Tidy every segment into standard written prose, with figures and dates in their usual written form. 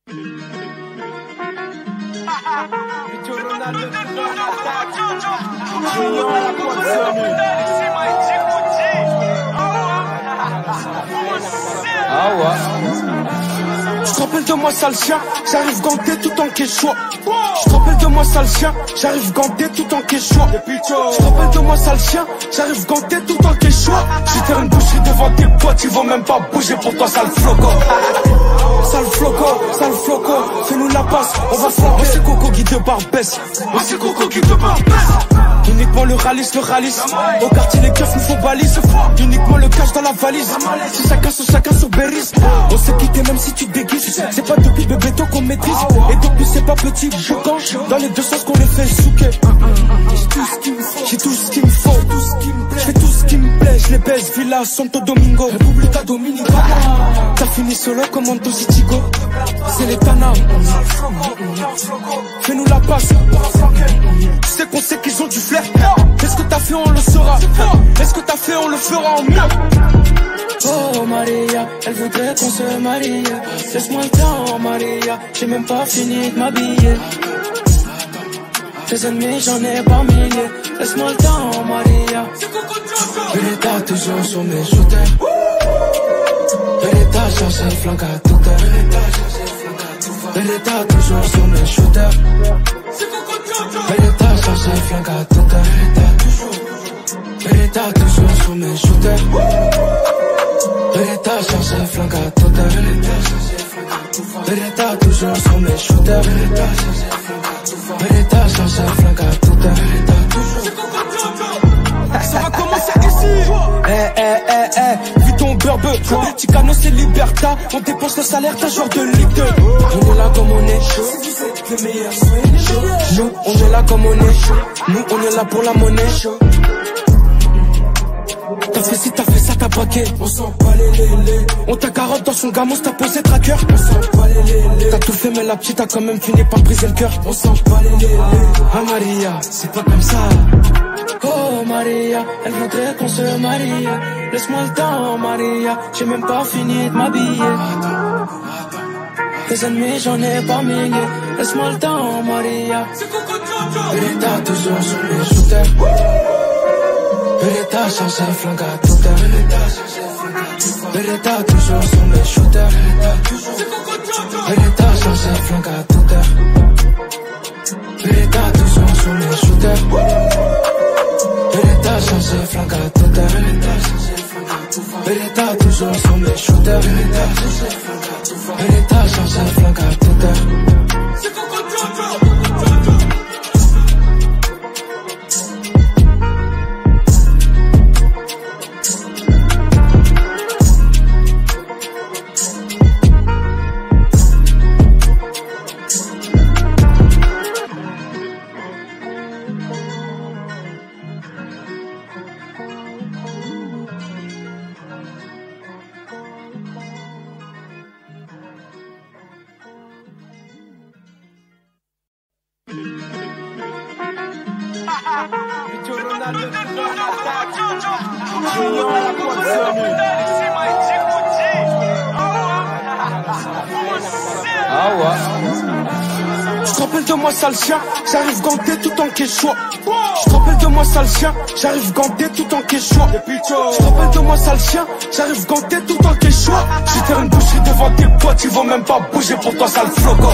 Ah ouais. Je te rappelle de moi sale chien, j'arrive ganté tout en quechua. Je te rappelle de moi sale chien, j'arrive ganté tout en quechua. Je te rappelle de moi sale chien, j'arrive ganté tout en quechua. J'suis faire une boucherie devant tes potes, ils vont même pas bouger pour toi sale floco. Sale floco, fais-nous la passe, on va flamber. C'est Coco qui te barbesse, moi c'est Coco qui te barbesse. Uniquement le ralice. Au quartier les keufs nous font balise. Uniquement le cash dans la valise. Si chacun sur Berris. On s'est quitté même si tu te déguises. C'est pas depuis bébé toi qu'on maîtrise. Et depuis c'est pas petit, je gange. Dans les deux sens qu'on les fait souquer. J'ai tout ce qu'il me faut. Je fais tout ce qui me plaît. Je les baise, Villa, Santo Domingo, República Dominicana. T'as fini solo comme Anto Citigo. C'est les Tana. Fais-nous la passe. Tu sais qu'on sait qu'ils ont du flair. Qu'est-ce que t'as fait, on le saura. Est-ce que t'as fait, on le fera en mieux. Oh Maria, elle voudrait qu'on se marie. Laisse-moi le temps Maria, j'ai même pas fini de m'habiller. Tes ennemis j'en ai pas milliers. Laisse-moi le temps Maria. Beretta toujours sur mes shooters. Beretta cherche un flingue à toute heure. Beretta toujours sur mes shooters. Beretta cherche un flingue à toute heure. Beretta toujours sur mes shooters. Beretta cherche un flingue à toute heure. Beretta toujours sur mes shooters. Beretta cherche un flingue à toute heure. Ça va commencer ici. Vis ton beurbe. Ticano c'est Liberta. On dépense le salaire d'un joueur de Ligue 2. On est là comme on est chaud. Les meilleurs soins. Nous on est là comme on est chaud. Nous on est là pour la monnaie. T'as fait ci, t'as fait ça, t'as braqué. On s'en bat les lélés. On t'a carotte dans son gamos, t'as posé tracker. On s'en bat les lélés. T'as tout fait mais la petite a quand même fini par briser le cœur. On s'en bat les lélés. Ah Maria, c'est pas comme ça. Oh Maria, elle voudrait qu'on se marie. Laisse-moi le temps Maria, j'ai même pas fini de m'habiller. Tes ennemis j'en ai pas milliers. Laisse-moi le temps Maria. Beretta toujours sur mes shooters. Beretta cherche un flingue à toute heure. Beretta toujours sur mes shooters. Beretta cherche un flingue à toute heure. Beretta toujours sur mes shooters. Beretta cherche un flingue à toute heure. Beretta toujours sur mes shooters. Beretta cherche un flingue à toute heure. Ah ouais. Je te rappelle de moi sale chien, j'arrive ganté tout en quechua. Je te rappelle de moi sale chien, j'arrive ganté tout en quechua. Je te rappelle de moi sale chien, j'arrive ganté tout en quechua. J'suis faire une boucherie devant tes potes, ils vont même pas bouger pour toi sale floco.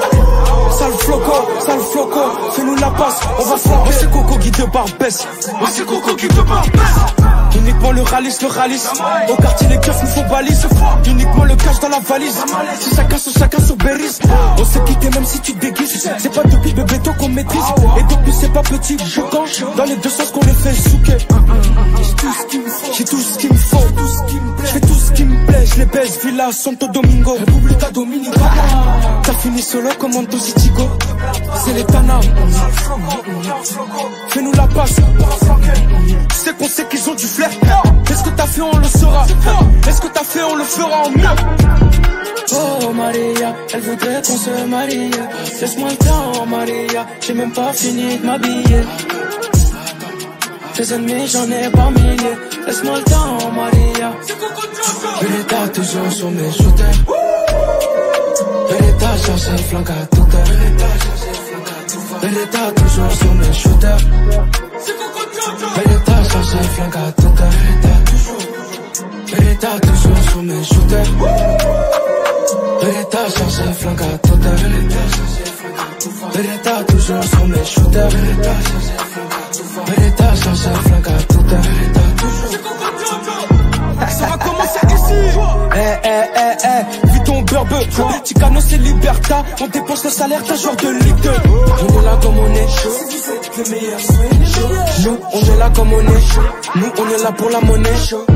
Sale floco, fais-nous la passe, on va flamber. C'est Coco qui te barbesse, moi c'est Coco qui te barbesse. Uniquement le ralice. Au quartier les keufs nous font balise. Uniquement le cash dans la valise. Si chacun sur Berris. On s'est quitté même si tu te déguises. C'est pas depuis bébé toi qu'on maîtrise. Et depuis c'est pas petit, je gange. Dans les deux sens qu'on les fait souquer. J'ai tout ce qu'il me faut. Je fais tout ce qui me plaît. Je les baise, Villa, Santo Domingo, República Dominicana. T'as fini solo comme Anto Citigo. C'est les Tana. Fais-nous la passe. Tu sais qu'on sait qu'ils ont du flair. Qu'est-ce que t'as fait, on le saura. Est-ce que t'as fait, on le fera en mieux. Oh Maria, elle voudrait qu'on se marie. Laisse-moi le temps Maria, j'ai même pas fini de m'habiller. Tes ennemis j'en ai pas milliers. Laisse-moi le temps Maria. Beretta toujours sur mes shooters. Beretta cherche flingue à toute heure. Beretta toujours sur mes shooters. Beretta cherche flingue à toute heure. Beretta toujours sur mes shooters. Beretta cherche flingue à toute heure. Beretta toujours sur mes shooters. Beretta cherche flingue à toute heure. Ça va commencer ici. Vis ton beurbe. Ticano c'est Liberta. On dépense le salaire d'un joueur de Ligue 2. On est là comme on est chaud. Les meilleurs soyez chaud. Nous on est là comme on est chaud. Nous on est là pour la monnaie chaud.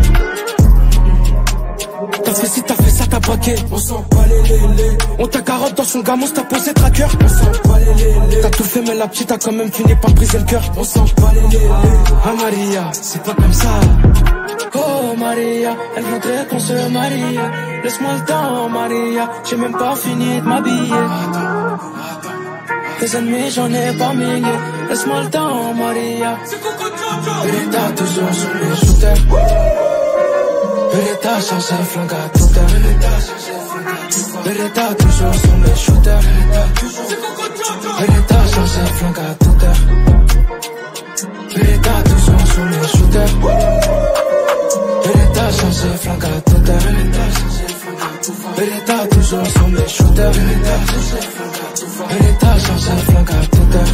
T'as fait ci, t'as fait ça, t'as braqué. On sent pas les lélés. On t'a carotte dans son gamos, t'as posé tracker. On sent pas les lélés. T'as tout fait mais la petite a quand même fini par briser le cœur. On sent pas les lélés. Ah Maria, c'est pas comme ça. Oh Maria, elle voudrait qu'on se marie. Laisse-moi le temps Maria, j'ai même pas fini de m'habiller. Tes ennemis j'en ai pas mille. Laisse-moi le temps Maria. Beretta toujours sur mes shooters. Beretta cherche un flingue à toute heure. Beretta toujours sur mes shooters. Beretta cherche un flingue à toute heure. Beretta toujours sur mes shooters. Beretta cherche un flingue à toute heure. Beretta toujours sur mes shooters. Beretta cherche un flingue à toute heure.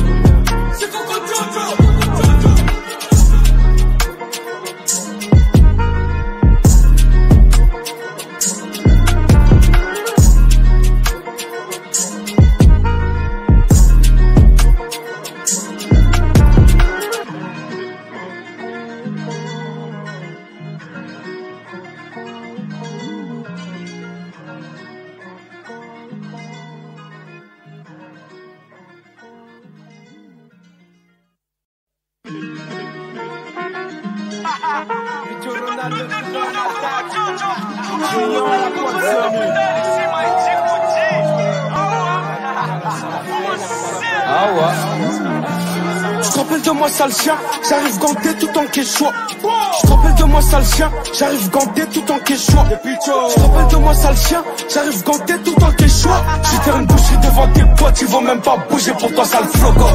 Je te rappelle de moi sale chien, j'arrive ganté tout en quechua. Je te rappelle de moi sale chien, j'arrive ganté tout en quechua. Je te rappelle de moi sale chien, j'arrive ganté tout en quechua. J'vais faire une boucherie devant tes potes, ils vont même pas bouger pour toi sale floco.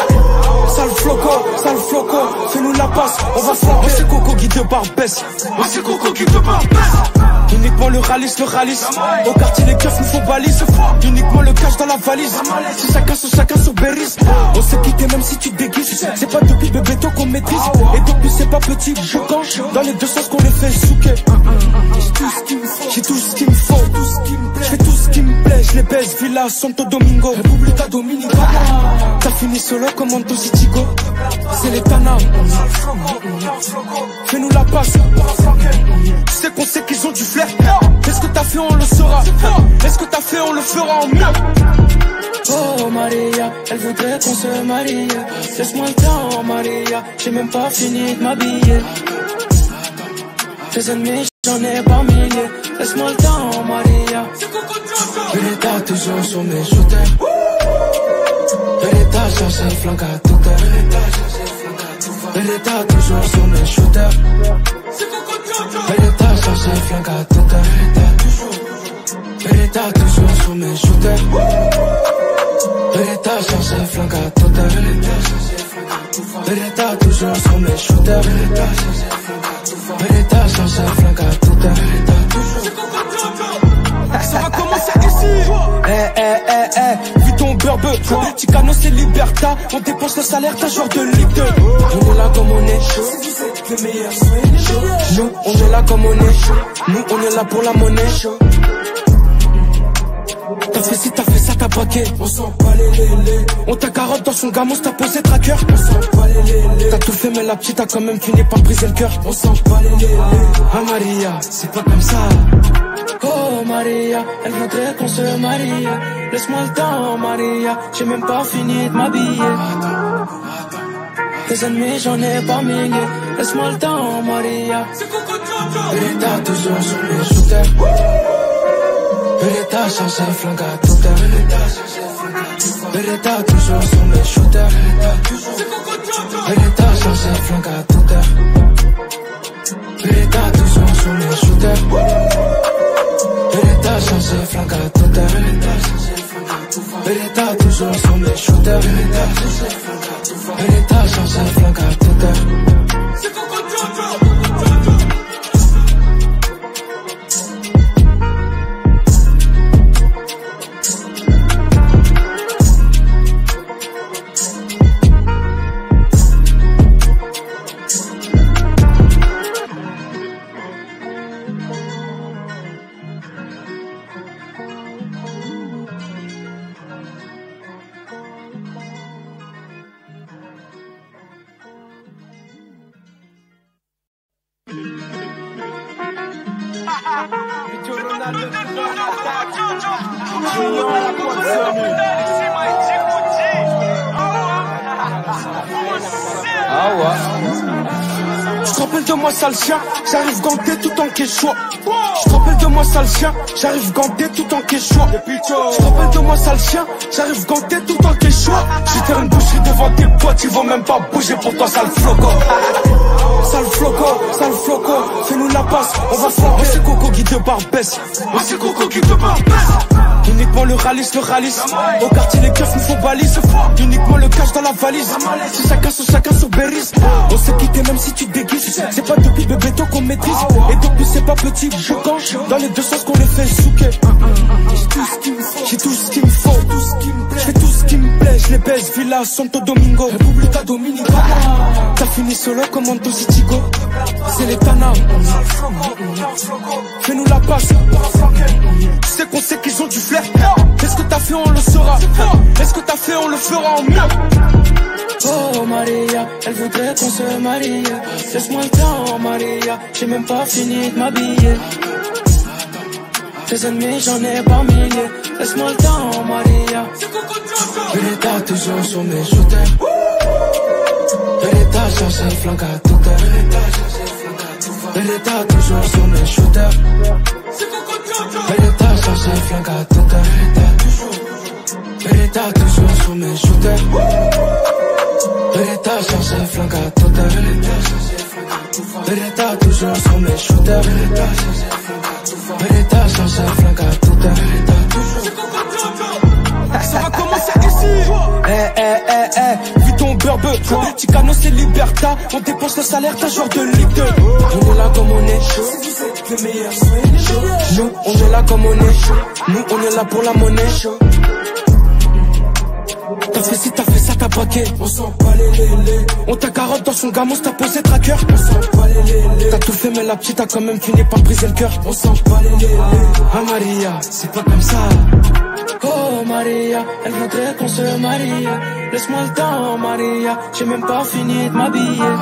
Sale floco, fais-nous la passe, on va flanquer. Moi c'est Coco qui te barbesse, moi c'est Coco qui te barbesse. Uniquement le ralice. Au quartier les keufs nous font balise. Uniquement le cash dans la valise. Si chacun sur Berris. On s'est quitté même si tu te déguises. C'est pas depuis bébé toi qu'on maîtrise. Et depuis c'est pas petit choquant. Dans les deux sens qu'on les fait souquer. J'ai tout ce qu'il me faut. J'fais tout ce qui me plaît. J'les baise, Villa, Santo Domingo, República Dominicana. T'as fini solo comme Anto Citigo. C'est les Tana. Fais-nous la passe. Tu sais qu'on sait qu'ils ont du flair. Est-ce que t'as fait on le saura. Est-ce que t'as fait on le fera en mieux. Oh Maria, elle voudrait qu'on se marie. Laisse-moi le temps Maria, j'ai même pas fini de m'habiller. Tes ennemis j'en ai pas milliers. Laisse-moi le temps Maria. Beretta toujours sur mes shooters. Beretta cherche un flingue à toute heure. Beretta toujours sur mes shooters. Beretta cherche un flingue à toute heure. Beretta toujours sur mes shooters. Beretta cherche un flingue à toute heure. Beretta toujours sur mes shooters. Beretta cherche un flingue à toute heure. Ça va commencer ici. Vis ton beurbe. Ticano c'est Liberta. On dépense le salaire d'un joueur de Ligue 2. On est là comme on est chaud. Les meilleurs soyez chaud. Nous on est là comme on est chaud. Nous on est là pour la monnaie chaud. T'as fait ci, t'as fait ça, t'as braqué. On sent pas les lélés. On t'a carotte dans son gamos, t'as posé tracker. On sent pas les lélés. T'as tout fait mais la petite a quand même fini par briser le cœur. On sent pas les lélés. Ah Maria, c'est pas comme ça. Oh Maria, elle voudrait qu'on se marie. Laisse-moi le temps Maria, j'ai même pas fini de m'habiller. Tes ennemis j'en ai pas mille. Laisse-moi le temps Maria. Beretta toujours sur mes shooters. Beretta cherche un flingue à toute heure. Beretta toujours sur mes shooters. Beretta cherche un flingue à toute heure. Beretta toujours sur mes shooters. Beretta cherche un flingue à toute heure. Beretta toujours sur mes shooters. Beretta change un flingue à toute heure. C'est Coco Jojo. Je te rappelle de moi sale chien, j'arrive ganté tout en quechua. Je te rappelle de moi sale chien, j'arrive ganté tout en quechua. Je te rappelle de moi sale chien, j'arrive ganté tout en quechua. J'suis faire une boucherie devant tes potes, ils vont même pas bouger pour toi sale floco. Sale floco, fais-nous la passe, on va flamber. C'est Coco qui te barbesse, c'est Coco qui te barbesse. Uniquement le ralice. Au quartier les keufs nous font balise. Uniquement le cash dans la valise. C'est chacun sur Berries. On s'est quitté même si tu te déguises. C'est pas depuis bébé toi qu'on maîtrise. Et depuis c'est pas petit choquant. Dans les deux sens qu'on les fait souquer. J'ai tout ce qu'il me faut. J'ai tout ce qui me plaît. Je les baise, Villa, Santo Domingo, República Dominicana. T'as fini solo comme Antosi Chico. C'est les Tana. Fais-nous la passe. Tu sais qu'on sait qu'ils ont du flair. Qu'est-ce que t'as fait, on le saura. Est-ce que t'as fait, on le fera en mieux. Oh Maria, elle voudrait qu'on se marie. Laisse-moi le temps Maria, j'ai même pas fini de m'habiller. Tes ennemis j'en ai pas milliers. Laisse-moi le temps Maria. Beretta toujours sur mes shooters. Beretta change un flingue à toute heure. Beretta toujours sur mes shooters. Beretta change un flingue à toute heure. Beretta toujours sur mes shooters. Beretta change un flingue à toute heure. Beretta toujours sur mes shooters. Beretta change un flingue à toute heure. Ça va commencer ici. Vis ton beurbe. Le Ticano c'est Liberta. On dépense le salaire d'un joueur de Ligue 2. On est là comme on est chaud. Nous on est là comme on est chaud. Nous on est là pour la monnaie. T'as fait ci, t'as fait ça, t'as braqué. On s'en bat les lélés. On t'a carotte dans son gamos, t'as posé tracker. On s'en bat les lélés. T'as tout fait mais la petite a quand même fini par briser le cœur. On s'en bat les lélés. Ah Maria, c'est pas comme ça. Oh Maria, elle voudrait qu'on se marie. Laisse-moi le temps Maria, j'ai même pas fini de m'habiller.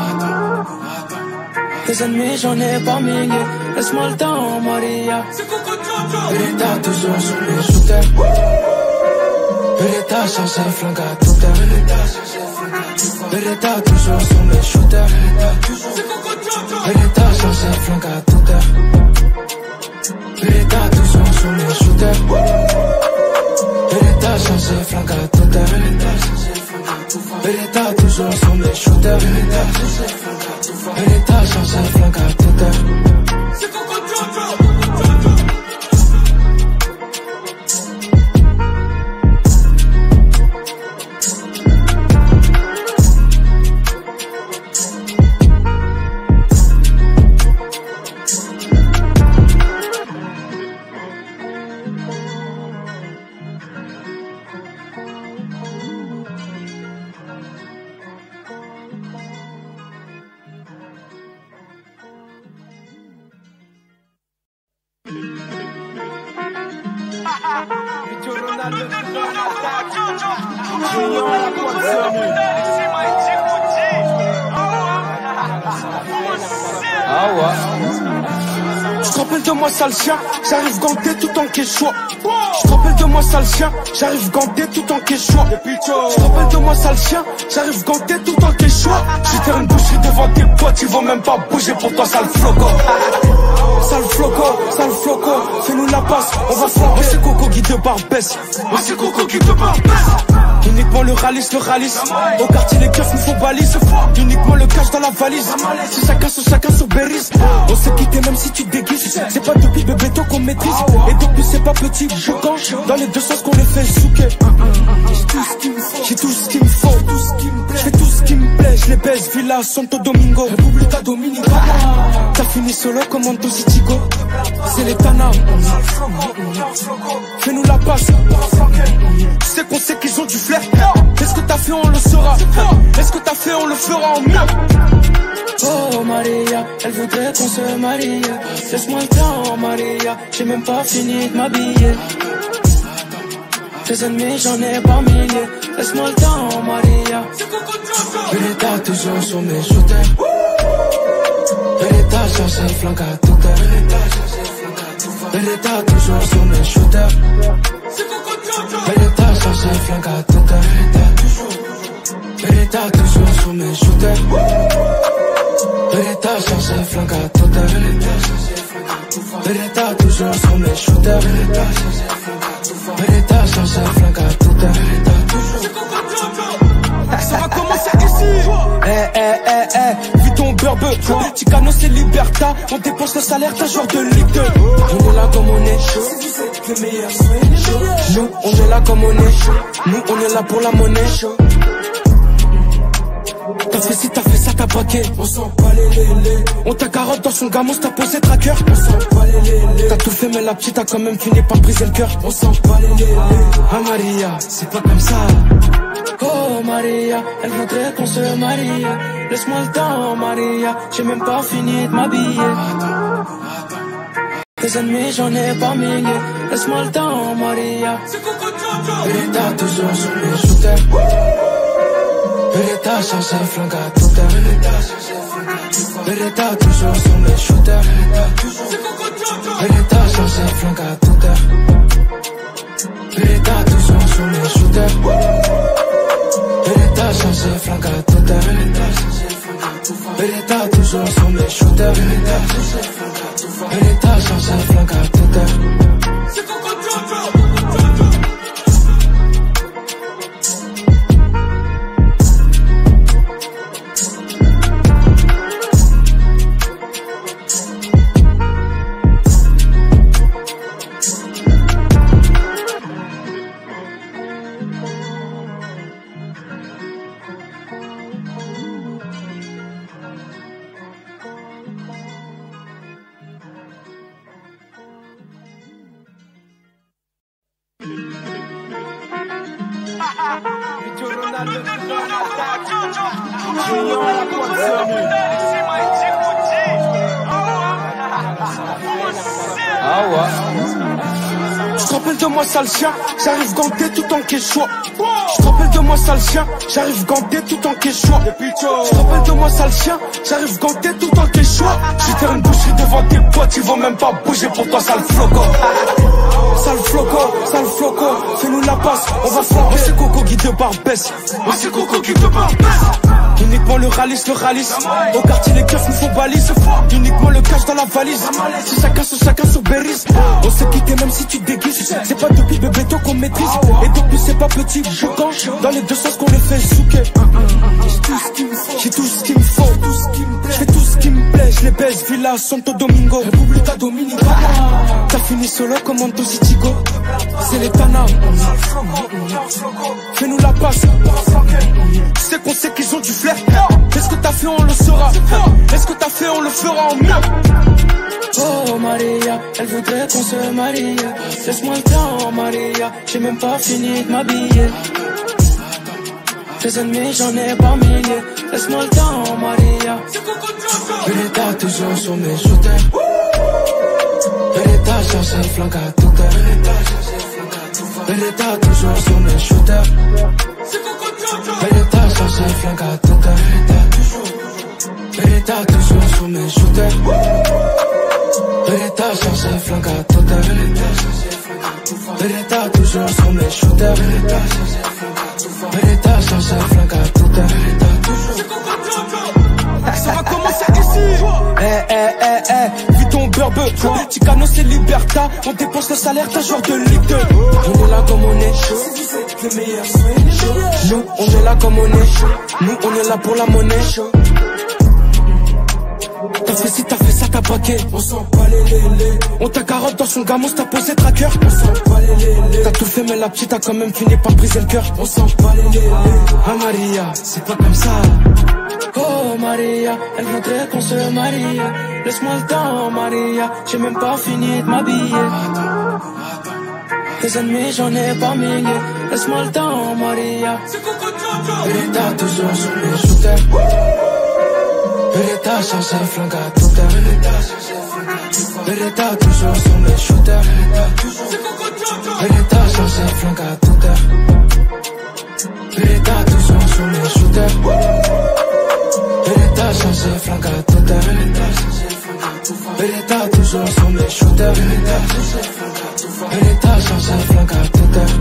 Tes ennemis j'en ai pas milliers. Laisse-moi le temps Maria. Beretta toujours sur mes shooters. Beretta change un flingue à toute heure. Beretta toujours sur mes shooters. Beretta change un flingue à toute heure. Beretta toujours sur mes shooters. Beretta change un flingue à toute heure. Beretta toujours sur mes shooters. Beretta change un flingue à toute heure. Je te rappelle de moi sale chien, j'arrive ganté tout en quechua. Je te rappelle de moi sale chien, j'arrive ganté tout en quechua. Je te rappelle de moi sale chien, j'arrive ganté tout en quechua. J'suis faire une boucherie devant tes potes, ils vont même pas bouger pour toi sale floco. Sale floco, fais-nous la passe, on va flamber. C'est Coco qui te barbesse, c'est Coco qui te barbesse. Uniquement le ralice. Au quartier les keufs nous font balise. Uniquement le cash dans la valise. C'est chacun sur Berries. On s'est quitté même si tu te déguises. C'est pas depuis bébé toi qu'on maîtrise. Et depuis c'est pas petit choquant. Dans les deux sens qu'on les fait souquer. J'ai tout ce qu'il me faut. Je fais tout ce qui me plaît. Je les baise. Villa Santo Domingo, República Dominicana. T'as fini solo comme Anto Chico. C'est les Tana. Fais-nous la passe. Tu sais qu'on sait qu'ils ont du flair. Est-ce que t'as fait on le saura. Est-ce que t'as fait on le fera en mieux. Oh Maria, elle voudrait qu'on se marie. Laisse-moi le temps Maria, j'ai même pas fini de m'habiller. Tes ennemis j'en ai pas milliers. Laisse-moi le temps Maria. Beretta toujours sur mes shooters. Beretta cherche un flanc à toute heure. Beretta toujours sur mes shooters. Beretta cherche un flanc à toute heure. Beretta toujours sur mes shooters. Beretta cherche un flanc à toute heure. Beretta toujours sur mes shooters. Beretta cherche un flanc à toute heure. Ça va commencer ici. Vu ton burbe, Ticano c'est Liberta. On dépense le salaire d'un joueur de Ligue 2. On est là comme on est chaud. Nous, on est là comme on est chaud. Nous, on est là pour la monnaie. T'as fait ci, t'as fait ça, t'as braqué. On s'en bat les lélés. On t'a carotte dans son gamos, t'as posé tracker. On s'en bat les lélés. T'as tout fait mais la petite a quand même fini par briser le cœur. On s'en bat les lélés. Ah Maria, c'est pas comme ça. Oh Maria, elle voudrait qu'on se marie. Laisse-moi le temps Maria, j'ai même pas fini de m'habiller. Tes ennemis j'en ai pas milliers. Laisse-moi le temps Maria. Beretta toujours sur mes shooters. Beretta cherche un flanc à toute heure. Beretta toujours sur mes shooters. Beretta cherche un flanc à toute heure. Beretta toujours sur mes shooters. Beretta cherche un flanc à toute heure. Beretta toujours sur mes shooters. Beretta cherche un flanc à toute heure. Je te rappelle de moi sale chien, j'arrive ganté tout en quechua. Je te rappelle de moi sale chien, j'arrive ganté tout en quechua. Je te rappelle de moi sale chien, j'arrive ganté tout en quechua. J'suis faire une boucherie devant tes potes, ils vont même pas bouger pour toi sale floco. Sale floco, fais-nous la passe, on va flamber. Moi c'est Coco qui te barbesse. Moi c'est Coco qui te barbesse. Uniquement le ralice. Au quartier les keufs nous font balise. Uniquement le cash dans la valise. C'est chacun sur Berries. On s'est quitté même si tu te déguises. C'est pas depuis bébé toi qu'on maîtrise. Et depuis c'est pas petit choquant. Dans les deux sens qu'on les fait souquer. J'ai tout ce qu'il me faut. Je fais tout ce qui me plaît. Je les baise. Villa Santo Domingo, República Dominicana. T'as fini solo comme Anto Chico. C'est les Tana. Fais-nous la passe. Tu sais qu'on sait qu'ils ont du flair. Est-ce que t'as fait on le saura. Est-ce que t'as fait on le fera en mieux. Oh Maria, elle voudrait qu'on se marie. Laisse-moi le temps Maria, j'ai même pas fini de m'habiller. Tes ennemis j'en ai pas milliers. Laisse-moi le temps Maria. Beretta toujours sur mes shooters. Beretta cherche un flanc à toute heure. Beretta toujours sur mes shooters. Beretta cherche un flanc à toute heure. Beretta toujours sur mes shooters. Beretta cherche un flanc à toute heure. Beretta toujours sur mes shooters. Beretta cherche un flanc à toute heure. Ça va commencer ici. Vu ton burbe, Ticano c'est Liberta. On dépense le salaire d'un joueur de Ligue 2. On est là comme on est chaud. là comme on est chaud. Nous on est là pour la monnaie chaud. T'as fait ci, t'as fait ça, t'as braqué. On s'en bat les lélés. On t'a carotte dans son gamos, t'as posé tracker. On s'en bat les lélés. T'as tout fait mais la petite a quand même fini par briser le cœur. On s'en bat les lélés. Ah Maria, c'est pas comme ça. Oh Maria, elle voudrait qu'on se marie. Laisse-moi le temps Maria, j'ai même pas fini de m'habiller. Tes ennemis j'en ai pas milliers. Laisse-moi le temps Maria. Beretta toujours sur mes shooters. Beretta sans ses flingues à toute heure. Beretta toujours sur mes shooters. Beretta sans ses flingues à toute heure. Beretta toujours sur mes shooters. Beretta sans ses flingues à toute heure. Beretta toujours sur mes shooters. Beretta sans ses flingues à toute heure.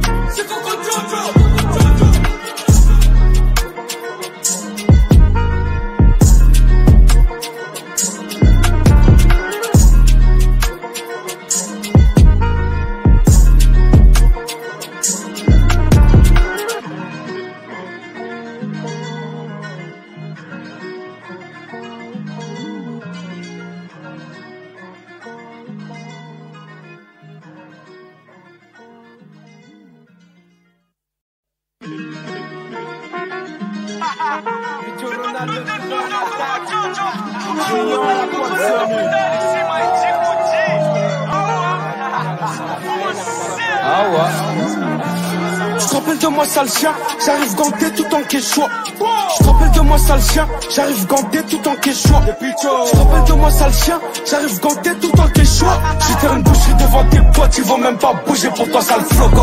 Je te rappelle de moi sale chien, j'arrive ganté tout en quechua. Je te rappelle de moi sale chien, j'arrive ganté tout en quechua. Je te rappelle de moi sale chien, j'arrive ganté tout en quechua. J'suis faire une boucherie devant tes potes, ils vont même pas bouger pour toi sale floco.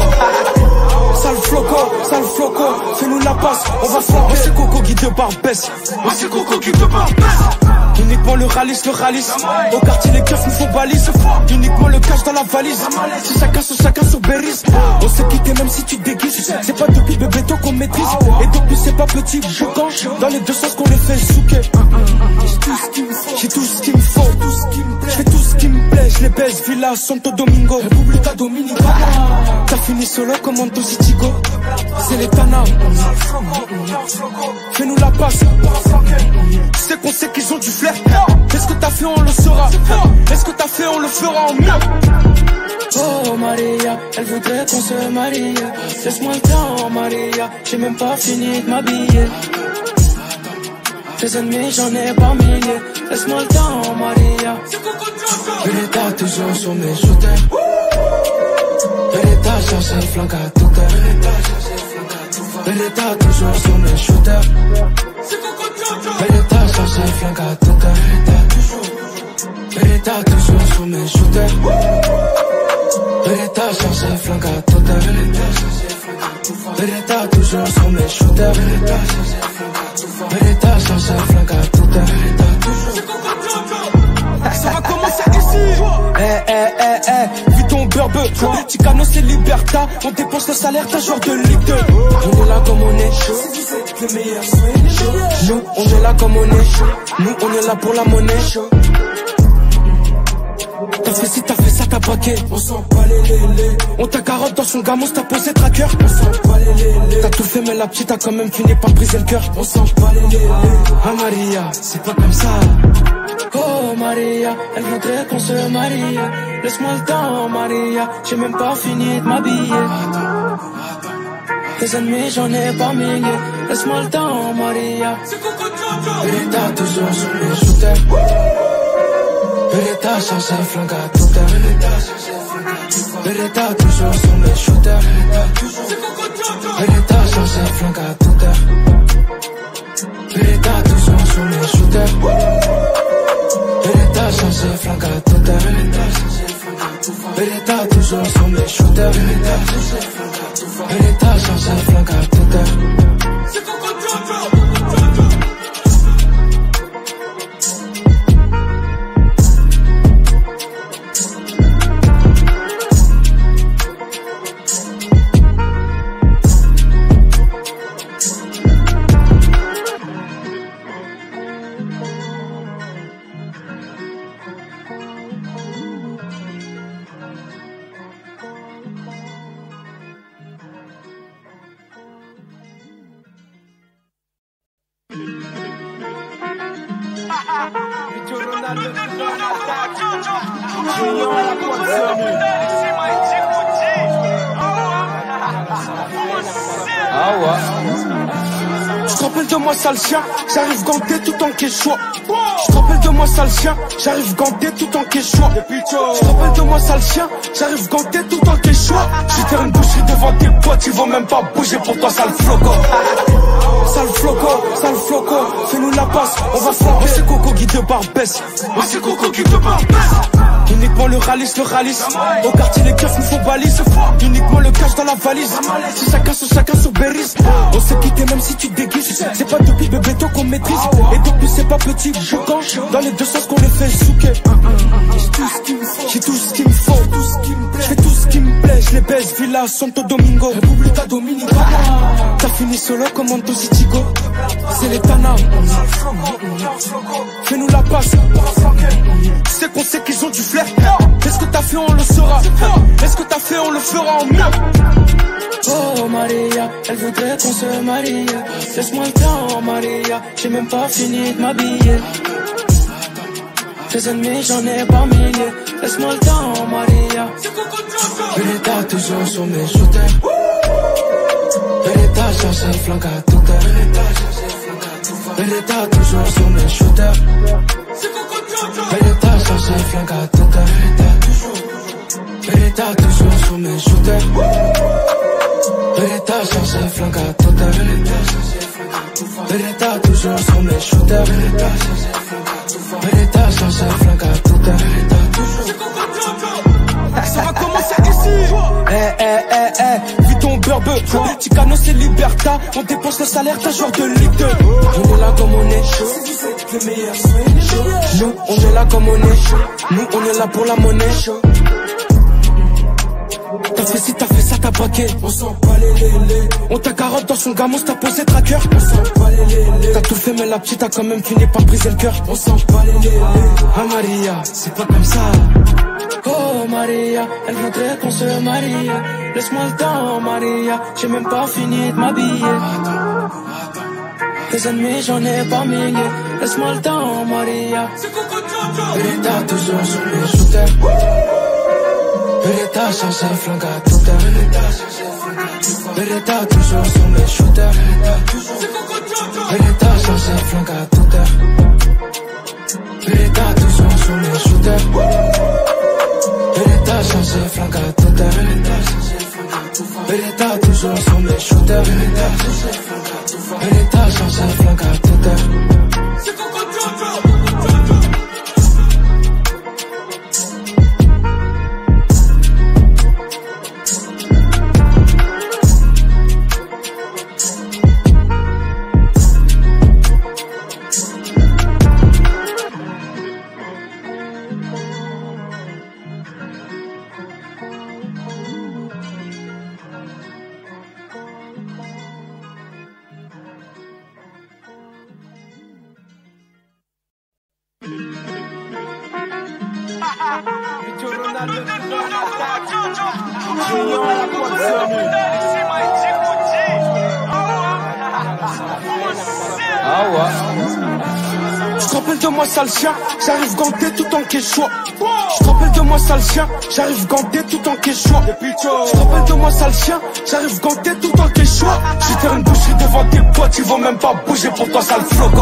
Sale floco, fais-nous la passe, on va flamber. Moi c'est Coco qui te barbesse, moi c'est Coco qui te barbesse. Uniquement le ralice. Au quartier les keufs nous font balise. Uniquement le cash dans la valise. C'est chacun sur Berris. On s'est quitté même si tu te déguises. C'est pas depuis bébé toi qu'on maîtrise. Et depuis c'est pas petit boucan. Dans les deux sens qu'on les fait souquer. J'ai tout ce qu'il me faut. J'fais tout ce qui me plaît. J'les baise, Villa, Santo Domingo, República Dominicana. T'as fini solo comme Anto Citigo. C'est les Tana. Fais-nous la passe. Tu sais qu'on sait qu'ils ont du flair. Est-ce que t'as fait on le saura. Est-ce que t'as fait on le fera en mieux. Oh Maria, elle voudrait qu'on se marie. Laisse-moi le temps Maria, j'ai même pas fini de m'habiller. Tes ennemis j'en ai pas milliers. Laisse-moi le temps Maria. Beretta toujours sur mes shooters. Beretta sans ses flingues à toute heure. Beretta toujours sur mes shooters. Beretta sans ses flingues à toute heure. Beretta toujours sur mes shooters. Beretta sans ses flingues à toute heure. Beretta toujours sur mes shooters. Beretta sans ses flingues à toute heure. Ça va commencer ici. Vu ton beurbe, Ticano c'est Liberta. On dépense le salaire d'un joueur de Ligue 2. On est là comme on est chaud. Le meilleur soin. Nous on est là comme on est chaud. Nous on est là pour la monnaie chaud. T'as fait ci, t'as fait ça, t'as braqué. On s'en bat les lélés. On t'a carotte dans son gamos, t'as posé tracker. On s'en bat les lélés. T'as tout fait mais la petite a quand même fini par briser le cœur. On s'en bat les lélés. Ah Maria, c'est pas comme ça. Oh Maria, elle voudrait qu'on se marie. Laisse-moi le temps Maria, j'ai même pas fini de m'habiller. Tes ennemis j'en ai pas milliers. Laisse-moi le temps Maria. Beretta toujours sur mes shooters. Beretta sans ses flingues à toute heure. Beretta toujours sur mes shooters. Beretta sans ses flingues à toute heure. Beretta toujours sur mes shooters. Beretta sans ses flingues à toute heure. Beretta toujours sur mes shooters. Beretta sans ses flingues à toute heure. Ah ouais. Je te rappelle de moi sale chien, j'arrive ganté tout en quechua. Je te rappelle de moi sale chien, j'arrive ganté tout en quechua. Je te rappelle de moi sale chien, j'arrive ganté tout en quechua. J'vais faire une boucherie devant tes potes, ils vont même pas bouger pour toi sale floco. Sale floco, fais-nous la passe, on va flamber. Moi c'est Coco Guy de Barbès. Moi c'est Coco Guy de Barbès. Uniquement le ralice. Au quartier les keufs nous font balise. Uniquement le cash dans la valise. Si chacun sur Berris. On s'est quitté même si tu te déguises. C'est pas depuis bébé toi qu'on maîtrise. Et depuis c'est pas petit choquant. Dans les deux sens qu'on les fait souquer. J'ai tout ce qu'il me faut. J'fais tout ce qui me plaît. J'les baise, Villa, Santo Domingo, República Dominicana. T'as fini solo comme Anto Citigo. C'est les Tana. Fais-nous la passe. Tu sais qu'on sait qu'ils ont du flair. Est-ce que t'as fait on le saura. Est-ce que t'as fait on le fera en mieux. Oh Maria, elle voudrait qu'on se marie. Laisse-moi le temps Maria, j'ai même pas fini de m'habiller. Tes ennemis j'en ai pas milliers. Laisse-moi le temps Maria. Beretta toujours sur mes shooters. Beretta cherche un flingue à toute heure. Beretta toujours sur mes shooters. Beretta cherche un flingue à toute heure. Beretta toujours sur mes shooters. Beretta cherche un flingue à toute heure. Beretta toujours sur mes shooters. Beretta cherche un flingue à toute heure. Ça va commencer ici. Vu ton beurbe, Chicano c'est Liberta. On dépense le salaire d'un joueur de Ligue 2. On est là comme on est chaud. Le meilleur soin. Nous on est là comme on est chaud. Nous on est là pour la monnaie. T'as fait ci, t'as fait ça, t'as braqué. On sent pas les lélés. On t'a carotte dans son gamos, t'as posé tracker. On sent pas les lélés. T'as tout fait mais la petite a quand même fini par briser le cœur. On sent pas les lélés. Ah Maria, c'est pas comme ça. Oh Maria, elle voudrait qu'on se marie. Laisse-moi le temps Maria, j'ai même pas fini de m'habiller. Tes ennemis j'en ai pas milliers. Laisse-moi le temps Maria. Beretta toujours sur mes shooters. Beretta cherche un flingue à toute heure. Beretta toujours sur mes shooters. Beretta cherche un flingue à toute heure. Beretta toujours sur mes shooters. Beretta cherche un flingue à toute heure. Beretta toujours sur mes shooters. Beretta cherche un flingue à toute heure. Ah ouais. Je te rappelle de moi sale chien, j'arrive ganté tout en quechua. Je te rappelle de moi sale chien, j'arrive ganté tout en quechua. Je te rappelle de moi sale chien, j'arrive ganté tout en quechua. J'vais faire une boucherie devant tes potes, ils vont même pas bouger pour toi sale floco.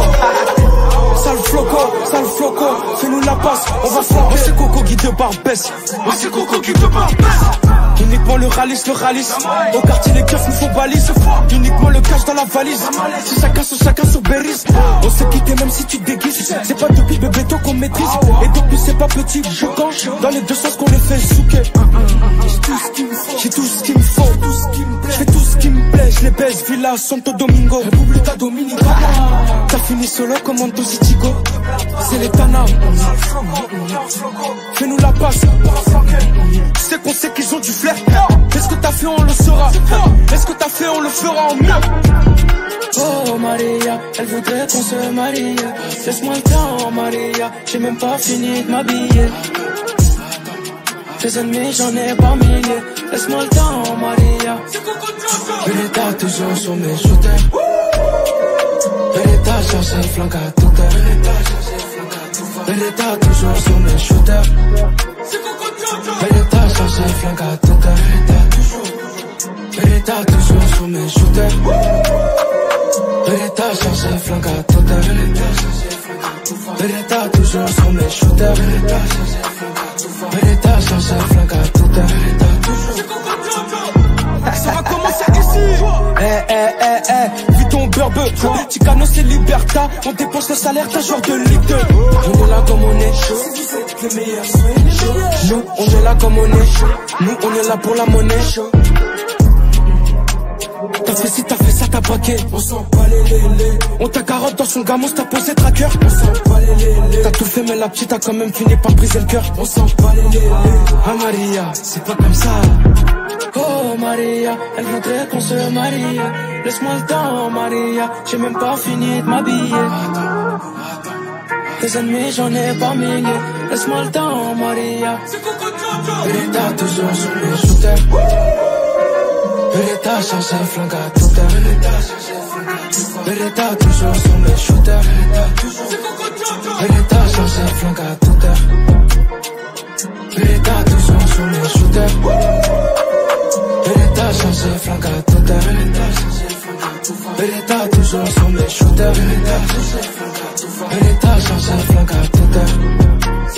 Sale floco, fais-nous la passe, on va flamber. Moi c'est Coco Guy de Barbès. Moi c'est Coco Guy de Barbès. Uniquement le ralice. Au quartier les keufs nous font balise. Uniquement le cash dans la valise. Si chacun sur Berris. On s'est quitté même si tu te déguises. C'est pas depuis bébé toi qu'on maîtrise. Et depuis c'est pas petit choquant. Dans les deux sens qu'on les fait souquer. J'ai tout ce qu'il me faut. J'fais tout ce qui me plaît. J'les baise, Villa, Santo Domingo, República Dominicana. T'as fini solo comme Anto Citigo. C'est les Tana. Fais-nous la passe. Tu sais qu'on sait qu'ils ont du flair. Est-ce que t'as fait on le saura. Est-ce que t'as fait on le fera en mieux. Oh Maria, elle voudrait qu'on se marie. Laisse-moi le temps Maria, j'ai même pas fini de m'habiller. Tes ennemis j'en ai pas milliers. Laisse-moi le temps Maria. Beretta toujours sur mes shooters. Beretta cherche un flingue à toute heure. Beretta toujours sur mes shooters. Beretta cherche un flingue à toute heure. Beretta toujours sur mes shooters. Beretta cherche un flingue à toute heure. Beretta toujours sur mes shooters. Beretta cherche un flingue à toute heure. Ça va commencer ici. Vis ton beurbe. Ticano c'est Liberta. On dépense le salaire d'un joueur de Ligue 2. On est là comme on est chaud. Nous on est là comme on est chaud. Nous on est là pour la monnaie. T'as fait ci, t'as fait ça, t'as braqué. On sent pas les lélés. On t'a carotte dans son gamos, t'as posé tracker. On sent pas les lélés. T'as tout fait mais la petite a quand même fini par briser le cœur. On sent pas les lélés. Ah Maria, c'est pas comme ça. Oh Maria, elle voudrait qu'on se marie. Laisse-moi le temps Maria, j'ai même pas fini de m'habiller. Tes ennemis j'en ai pas milliers. Laisse-moi le temps Maria. Beretta toujours sur mes shooters. Beretta cherche un flingue à toute heure. Beretta toujours sur mes shooters. Beretta cherche un flingue à toute heure. Beretta toujours sur mes shooters. Beretta cherche un flingue à toute heure. Beretta toujours sur mes shooters. Beretta cherche un flingue à toute heure.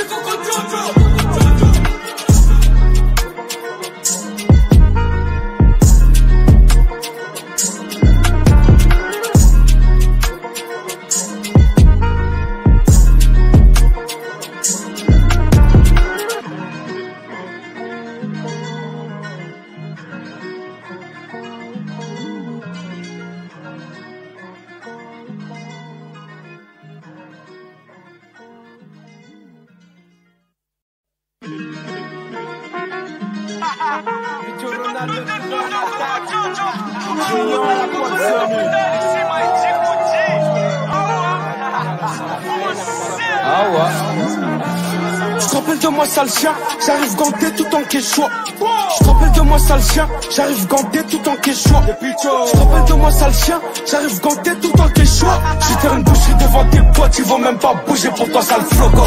Je te rappelle de moi sale chien, j'arrive ganté tout en quechua. Je te rappelle de moi sale chien, j'arrive ganté tout en quechua. Je te rappelle de moi sale chien, j'arrive ganté tout en quechua. J'suis faire une boucherie devant tes potes, ils vont même pas bouger pour toi sale floco.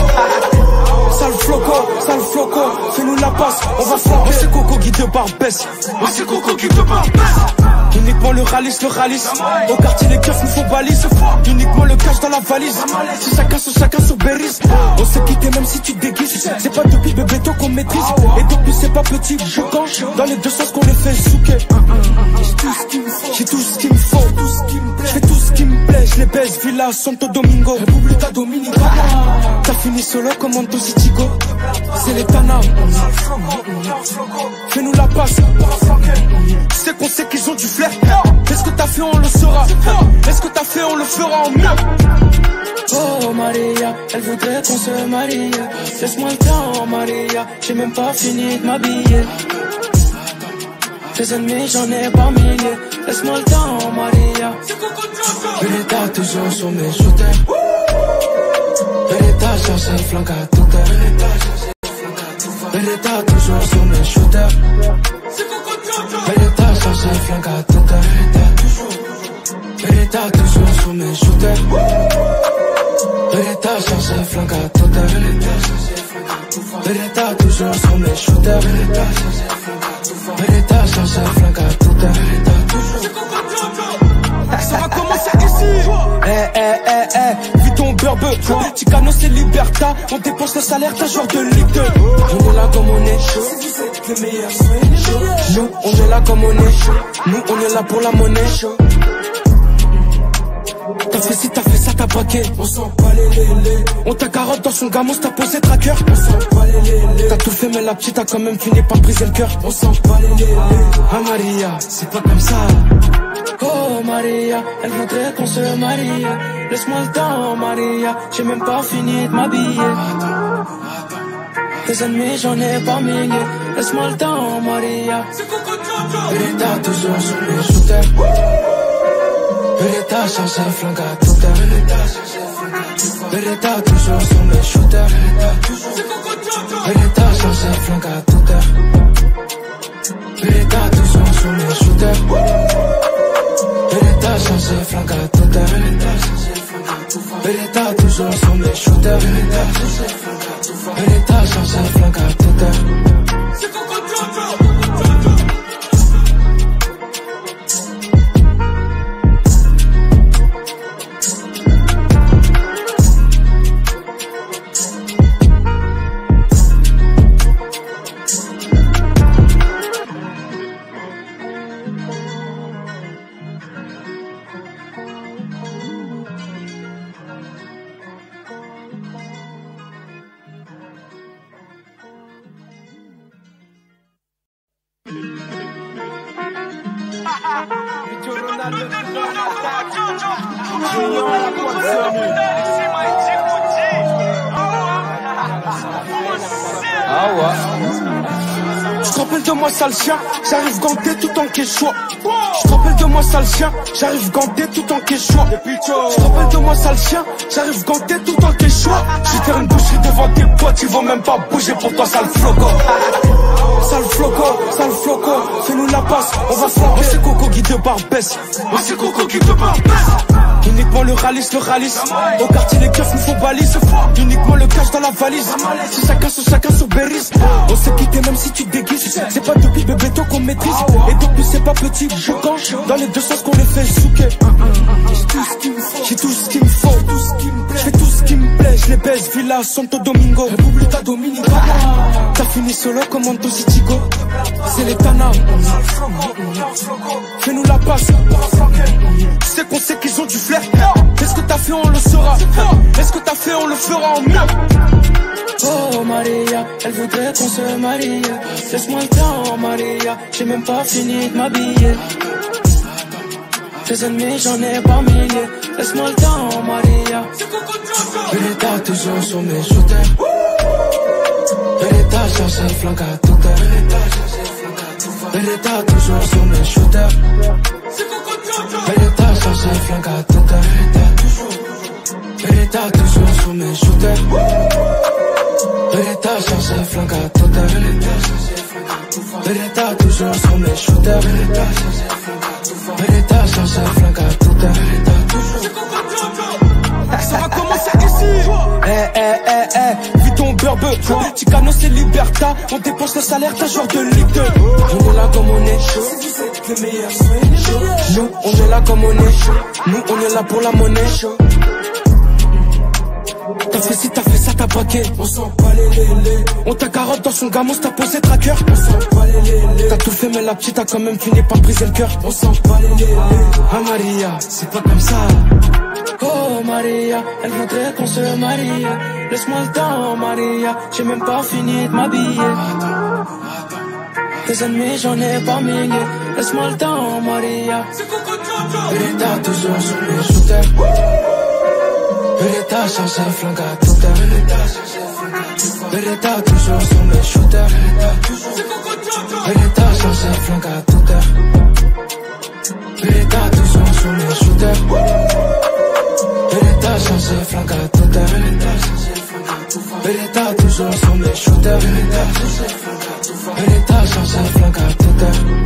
Sale floco, fais-nous la passe, on va frapper. Moi c'est Coco qui te barbesse, moi c'est Coco qui te barbesse. Uniquement le ralice. Au quartier les keufs nous font balise. Uniquement le cash dans la valise. Si chacun sur Berris. On s'est quitté même si tu te déguises. C'est pas depuis bébé qu'on maîtrise. Et depuis c'est pas petit choquant. Dans les deux sens qu'on les fait souquer. J'ai tout ce qu'il me faut. Je fais tout ce qui me plaît. Je les baise, Villa, Santo Domingo, República Dominicana. T'as fini solo comme Antosi Chico. C'est les Tana. Fais-nous la passe. Tu sais qu'on sait qu'ils ont du flair. Qu'est-ce que t'as fait, on le saura. Est-ce que t'as fait, on le fera en mieux. Oh Maria, elle voudrait qu'on se marie. Laisse-moi le temps Maria, j'ai même pas fini de m'habiller. Tes ennemis j'en ai pas milliers. Laisse-moi le temps Maria. Beretta toujours sur mes shooters. Beretta cherche un flingue à toute heure. Beretta toujours sur mes shooters. Beretta cherche un flingue à toute heure. Beretta toujours sur mes shooters. Beretta cherche un flingue à toute heure. Beretta toujours sur mes shooters. Beretta cherche un flingue à toute heure. Ça va commencer ici. Vis ton beurbe. Ticano c'est Liberta. On dépense le salaire d'un joueur de Ligue 2. On est là comme on est chaud. Nous on est là comme on est chaud. Nous on est là pour la monnaie. T'as fait ci, t'as fait ça, t'as braqué. On sent pas les lélés. On t'a carotte dans son gamos, t'as posé tracker. On sent pas les lélés. T'as tout fait mais la petite a quand même fini par briser le cœur. On sent pas les lélés. Ah Maria, c'est pas comme ça. Oh Maria, elle voudrait qu'on se marie. Laisse-moi le temps Maria, j'ai même pas fini de m'habiller. Tes ennemis j'en ai pas milliers. Laisse-moi le temps Maria. Beretta toujours sur mes shooters. Beretta cherche un flingue à toute heure. Beretta toujours sur mes shooters. Beretta cherche un flingue à toute heure. Beretta toujours sur mes shooters. Beretta cherche un flingue à toute heure. Beretta toujours sur mes shooters. Beretta, chance, flingue à toute heure. Je te rappelle de moi sale chien, j'arrive ganté tout en quechua. Je te rappelle de moi sale chien, j'arrive ganté tout en quechua. Je te rappelle de moi sale chien, j'arrive ganté tout en quechua. J'vais faire une boucherie devant tes potes, ils vont même pas bouger pour toi sale floco. Sale floco, fais-nous la passe, on va flanquer. Moi c'est Coco Guy de Barbès, moi c'est Coco Guy de Barbès. Uniquement le ralice. Au quartier les keufs nous font balise. Uniquement le cash dans la valise. C'est chacun sur Berris. On s'est quitté même si tu te déguises. C'est pas depuis bébé toi qu'on maîtrise. Et depuis c'est pas petit choquant. Dans les deux sens qu'on les fait souquer. J'ai tout ce qu'il me faut. J'fais tout ce qui me plaît. J'les baise, Villa, Santo Domingo, República Dominicana. T'as fini solo comme Antosi Chico. C'est les Tana. Fais-nous la passe. Tu sais qu'on sait qu'ils ont du flair. Qu'est-ce que t'as fait on le saura. Est-ce que t'as fait on le fera en mieux. Oh Maria, elle voudrait qu'on se marie. Laisse-moi le temps Maria, j'ai même pas fini de m'habiller. Tes ennemis j'en ai pas milliers. Laisse-moi le temps Maria. Beretta toujours sur mes shooters. Beretta cherche un flanc à toute heure. Beretta toujours sur mes shooters. Beretta cherche un flanc à toute heure. Beretta toujours sur mes shooters. Beretta cherche un flanc à toute heure. Beretta toujours sur mes shooters. Beretta cherche un flanc à toute heure. Ça va commencer ici. Vis ton beurbe. Ticano c'est Liberta. On dépense le salaire d'un joueur de Ligue 2. On est là comme on est chaud. Nous on est là comme on est chaud. Nous on est là pour la monnaie. T'as fait ci, t'as fait ça, t'as braqué. On s'en bat les lélés. On t'a carotte dans son gamos, t'as posé tracker. On s'en bat les lélés. T'as tout fait mais la petite a quand même fini par briser le cœur. On s'en bat les lélés. Ah Maria, c'est pas comme ça. Oh Maria, elle voudrait qu'on se marie. Laisse-moi le temps Maria, j'ai même pas fini de m'habiller. Tes ennemis j'en ai pas milliers. Laisse-moi le temps Maria. Beretta toujours sur mes shooters. Beretta cherche un flingue à toute heure. Beretta toujours sur mes shooters. Beretta cherche un flingue à toute heure. Beretta toujours sur mes shooters. Beretta cherche un flingue à toute heure. Beretta toujours sur mes shooters. Beretta cherche un flingue à toute heure.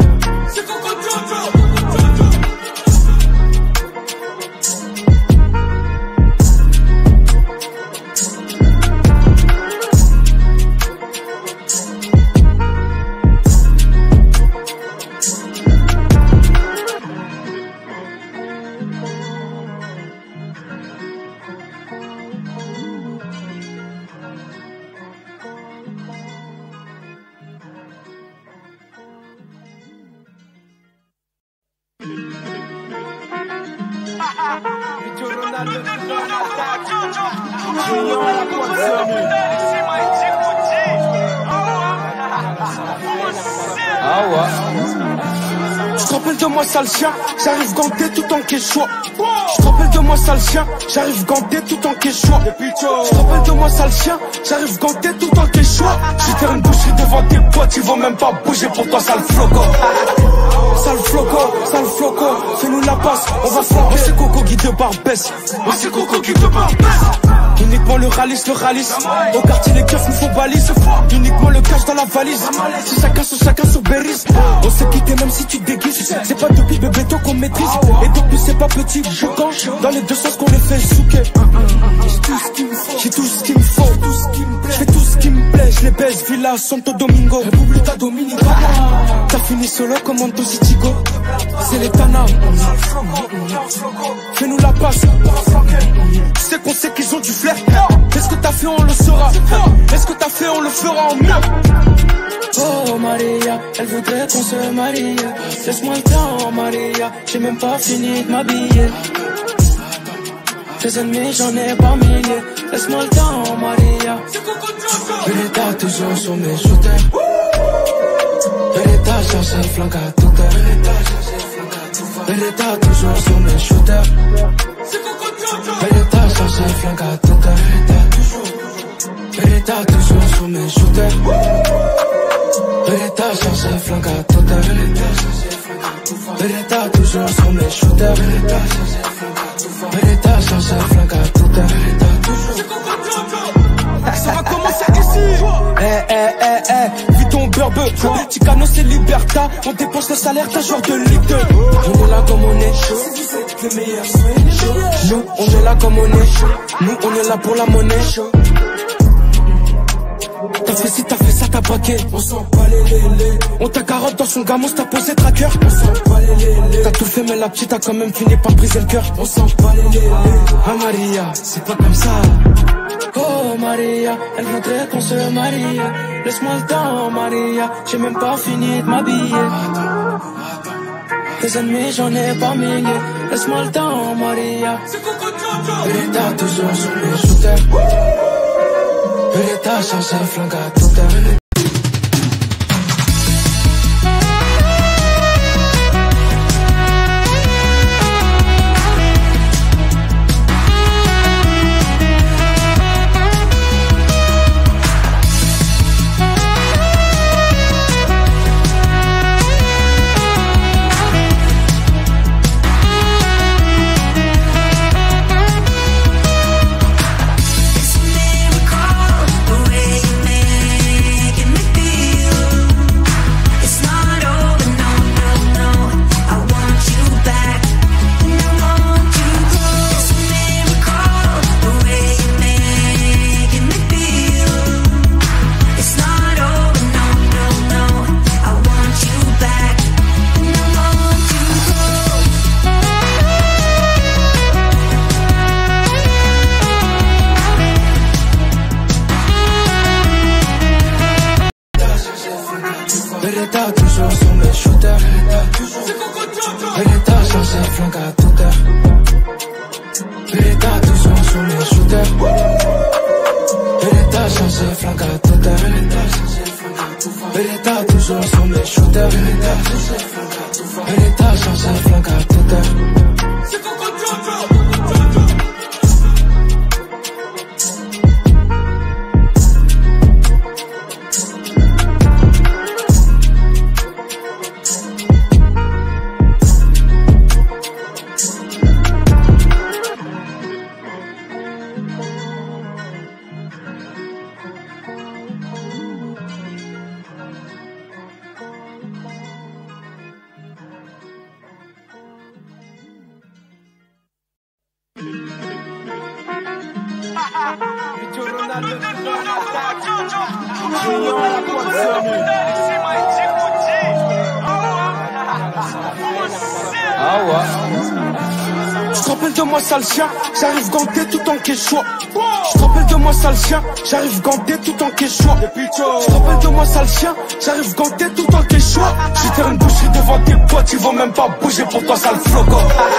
Je te rappelle de moi sale chien, j'arrive ganté tout en quechua. Je te rappelle de moi sale chien, j'arrive ganté tout en quechua. Je te rappelle de moi sale chien, j'arrive ganté tout en quechua. J'vais faire une boucherie devant tes potes, ils vont même pas bouger pour toi sale floco. Sale floco, fais-nous la passe, on va flanquer. Moi c'est Coco Guy de Barbès, moi c'est Coco Guy de Barbès. Uniquement le ralice. Au quartier les keufs nous font balise. Uniquement le cash dans la valise. C'est chacun sur Berris. On s'est quitté même si tu te déguises. déguise. C'est pas depuis bébéto qu'on maîtrise. Et depuis c'est pas petit, je gange. Dans les deux sens qu'on les fait souquer. J'ai tout ce qu'il me faut. Je fais tout ce qui me plaît. Je les baise, Villa, Santo Domingo, República Dominicana. T'as fini solo comme Antosi Chico. C'est les Tana. Fais-nous la passe. Tu sais qu'on sait qu'ils ont du flair. Qu'est-ce que t'as fait, on le saura. Est-ce que t'as fait, on le fera en mieux. Oh Maria, elle voudrait qu'on se marie. Laisse-moi le temps Maria, j'ai même pas fini de m'habiller. Tes ennemis j'en ai pas milliers. Laisse-moi le temps Maria. Beretta toujours sur mes shooters. Beretta cherche un flingue à toute heure. Beretta toujours sur mes shooters. Beretta cherche un flingue à toute heure. Beretta toujours sur mes shooters. Beretta cherche un flingue à toute heure. Beretta toujours sur mes shooters. Beretta cherche un flingue à toute heure. Ça va commencer ici. Vis ton beurbe. Ticano c'est Liberta. On dépense le salaire d'un joueur de Ligue 2. On est là comme on est chaud. Nous on est là comme on est chaud. Nous on est là pour la monnaie. T'as fait ci, t'as fait ça, t'as braqué. On s'en bat les lélés. On t'a carotte dans son gamos, t'as posé tracker. On s'en bat les lélés. T'as tout fait mais la petite a quand même fini par briser le cœur. On s'en bat les lélés. Ah Maria, c'est pas comme ça. Oh Maria, elle voudrait qu'on se marie. Laisse-moi le temps Maria, j'ai même pas fini de m'habiller. Tes ennemis j'en ai pas milliers. Laisse-moi le temps Maria. Beretta toujours sur mes shooters. Beretta cherche un flingue à toute heure. Beretta toujours sur mes shooters. Beretta cherche un flingue à toute heure. Beretta toujours sur mes shooters. Beretta cherche un flingue à toute heure. Beretta toujours sur mes shooters. Beretta cherche un flingue à toute heure. Je te rappelle de moi sale chien, j'arrive ganté tout en quechua. Je te rappelle de moi sale chien, j'arrive ganté tout en quechua. Je te rappelle de moi sale chien, j'arrive ganté tout en quechua. J'suis faire une boucherie devant tes potes, ils vont même pas bouger pour toi sale floco.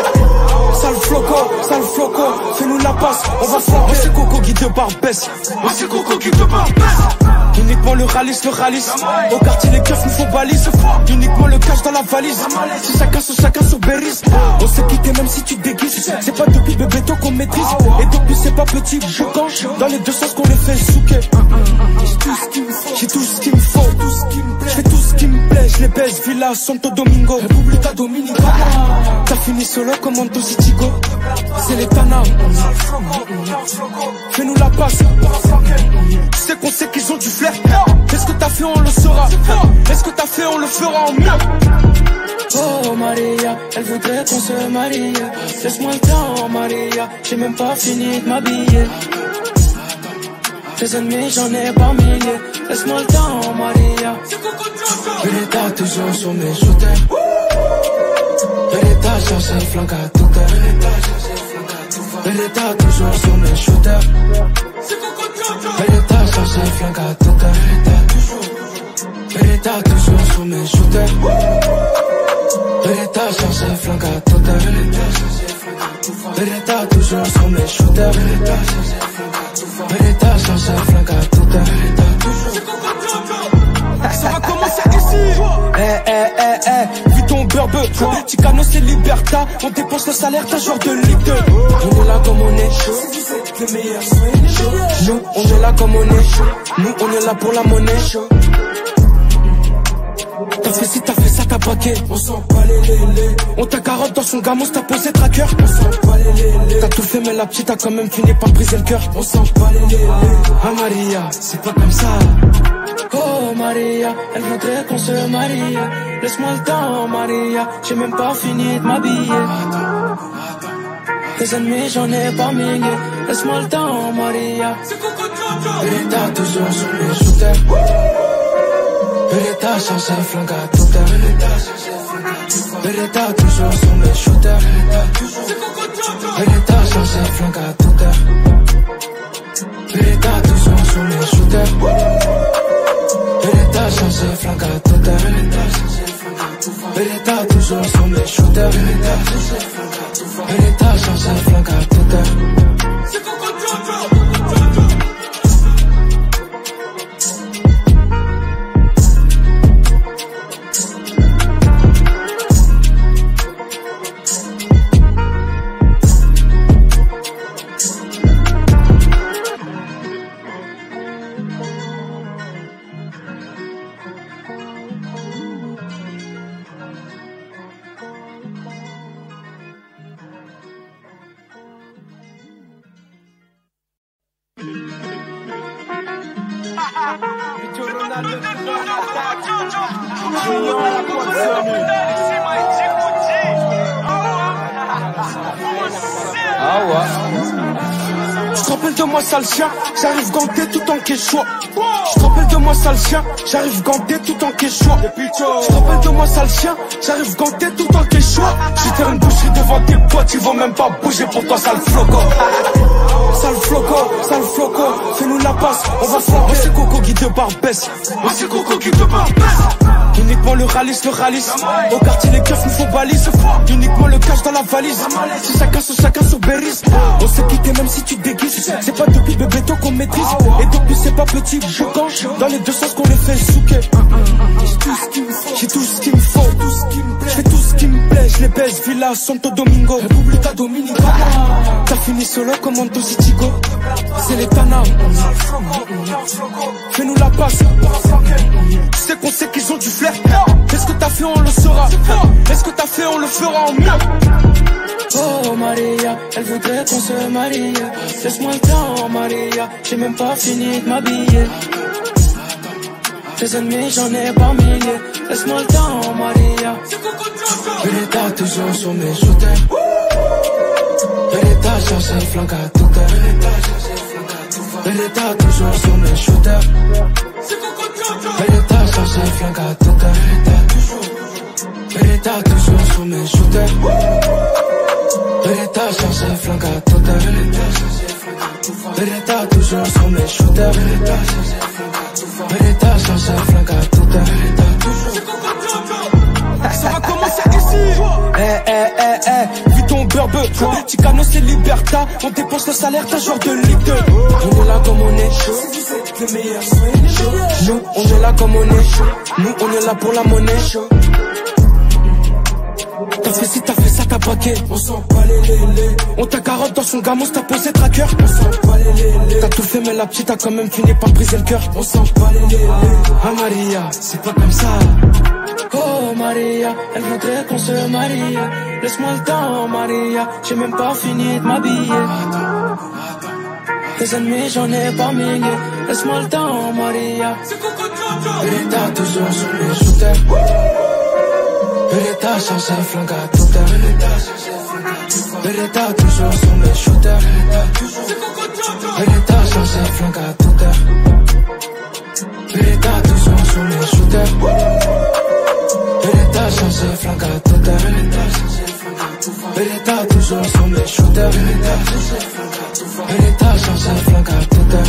Sale floco, fais-nous la passe, on va flamber. Moi c'est Coco qui te barbesse. Moi c'est Coco qui te barbesse. Uniquement le ralice. Au quartier les keufs nous font balise. Uniquement le cash dans la valise. Si chacun sur Berris. On s'est quitté même si tu te déguises. C'est pas depuis bébéto qu'on maîtrise. Et depuis c'est pas petit, je gange. Dans les deux sens qu'on les fait souquer. J'ai tout ce qu'il me faut. Je fais tout ce qui me plaît. Je les baise, Villa, Santo Domingo, República Dominicana. T'as fini solo comme Anto Citigo. C'est les Tana. Fais-nous la passe. Tu sais qu'on sait qu'ils ont du flair. Qu'est-ce que t'as fait, on le saura. Est-ce que t'as fait, on le fera en mieux. Oh Maria, elle voudrait qu'on se marie. Laisse-moi le temps Maria, j'ai même pas fini de m'habiller. Tes ennemis j'en ai par milliers. Laisse-moi le temps Maria. Beretta toujours sur mes shooters. Beretta cherche flanc à toute heure. Beretta toujours sur mes shooters. Beretta cherche flanc à toute heure. Beretta toujours sur mes shooters. Beretta cherche flanc à toute heure. Beretta toujours sur mes shooters. Beretta cherche flanc à toute heure. Ça va commencer ici. Vu ton beurbe, Ticano c'est Liberta. On dépense le salaire d'un joueur de Ligue 2. On est là comme on est chaud. Le meilleur soin. Nous on est là comme on est. Nous on est là pour la monnaie. T'as fait ci, t'as fait ça, t'as braqué. On sent pas les lélés. On t'a carotte dans son gamos, t'as posé tracker. On sent pas les lélés. T'as tout fait mais la petite a quand même fini par briser le cœur. On sent pas les lélés. Ah Maria, c'est pas comme ça. Oh Maria, elle voudrait qu'on se marie. Laisse-moi le temps Maria, j'ai même pas fini de m'habiller. Tes ennemis j'en ai pas milliers. Laisse-moi le temps Maria. Beretta toujours sur mes shooters. Beretta cherche un flingue à toute heure. Beretta toujours sur mes shooters. Beretta cherche un flingue à toute heure. Beretta toujours sur mes shooters. Beretta cherche un flingue à toute heure. Beretta toujours sur mes shooters. Beretta cherche un flingue à toute heure. Je te rappelle de moi sale chien, j'arrive ganté tout en quechua. Je te rappelle de moi sale chien, j'arrive ganté tout en quechua. Je te rappelle de moi sale chien, j'arrive ganté tout en quechua. J'ai fait une boucherie devant tes potes, ils vont même pas bouger pour toi sale floco. Sale floco, fais-nous la passe, on va flamber. Moi c'est Coco qui te barbesse. Moi c'est Coco qui te barbesse. Uniquement le ralice. Au quartier les keufs nous font balise. Uniquement le cash dans la valise. Si chacun sur Berris. On s'est quitté même si tu te déguises. C'est pas depuis bébé toi qu'on maîtrise. Et depuis c'est pas petit boucan. Dans les deux sens qu'on les fait souquer. J'ai tout ce qu'il me faut. Je fais tout ce qui me plaît. Je les baise, Villa, Santo Domingo, República Dominicana. T'as fini solo comme Anto Citigo. C'est les Tana. Fais-nous la passe. Tu sais qu'on sait qu'ils ont du flair. Qu'est-ce que t'as fait, on le saura. Est-ce que t'as fait, on le fera en mieux. Oh Maria, elle voudrait qu'on se marie. Laisse-moi le temps Maria, j'ai même pas fini de m'habiller. Tes ennemis j'en ai par milliers. Laisse-moi le temps Maria. Beretta toujours sur mes shooters. Beretta cherche un flanc à toute heure. Beretta toujours sur mes shooters. Beretta cherche un flanc à toute heure. Beretta toujours sur mes shooters. Beretta cherche un flanc à toute heure. Beretta toujours sur mes shooters. Beretta cherche un flanc à toute heure. Ça va commencer ici. Vu ton beurbe, Ticano c'est Liberta. On dépense le salaire d'un joueur de Ligue 2. On est là comme on est chaud. Le meilleur soin. Nous on est là comme on est. Nous on est là pour la monnaie. T'as fait ci, t'as fait ça, t'as braqué. On s'en bat les lélés. On t'a carotte dans son gamos, t'as posé tracker. On s'en bat les lélés. T'as tout fait, mais la petite a quand même fini par briser le cœur. On s'en bat les lélés. Ah Maria, c'est pas comme ça. Oh Maria, elle voudrait qu'on se marie. Laisse-moi le temps Maria, j'ai même pas fini de m'habiller. Tes ennemis j'en ai pas milliers. Laisse-moi le temps Maria. Beretta toujours sur mes shooters. Beretta sans ses flingues à toute heure. Beretta toujours sur mes shooters. Beretta sans ses flingues à toute heure. Beretta toujours sur mes shooters. Beretta sans ses flingues à toute heure. Beretta toujours sur mes shooters. Beretta sans ses flingues à toute heure.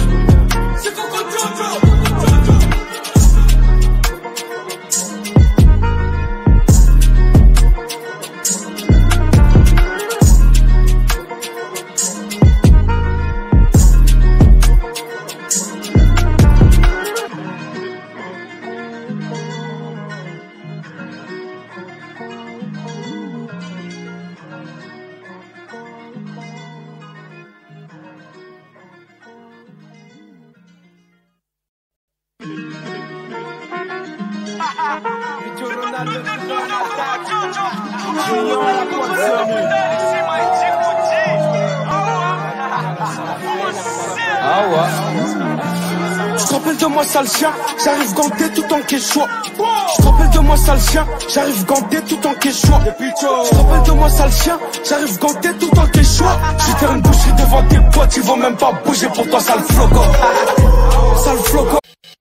Je te rappelle de moi sale chien, j'arrive ganté tout en quechua. Je te rappelle de moi sale chien, j'arrive ganté tout en quechua. Je te rappelle de moi sale chien, j'arrive ganté tout en quechua. Je vais faire une boucherie devant tes potes, ils vont même pas bouger pour toi sale floco. Sale floco.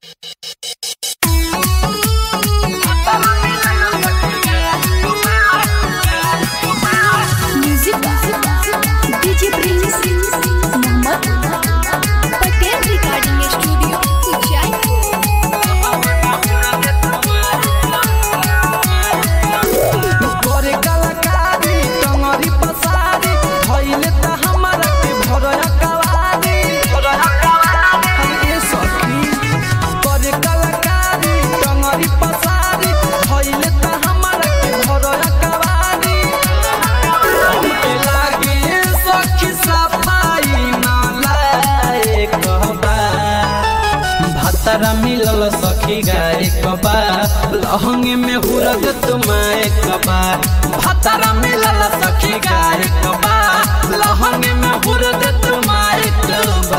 मिलल सखी गाय कबा लहंगे में हुरग तुम्हारे कबा भतरा मिलल सखी गाय कबा लहंगे में हुरग तुम्हारे कबा.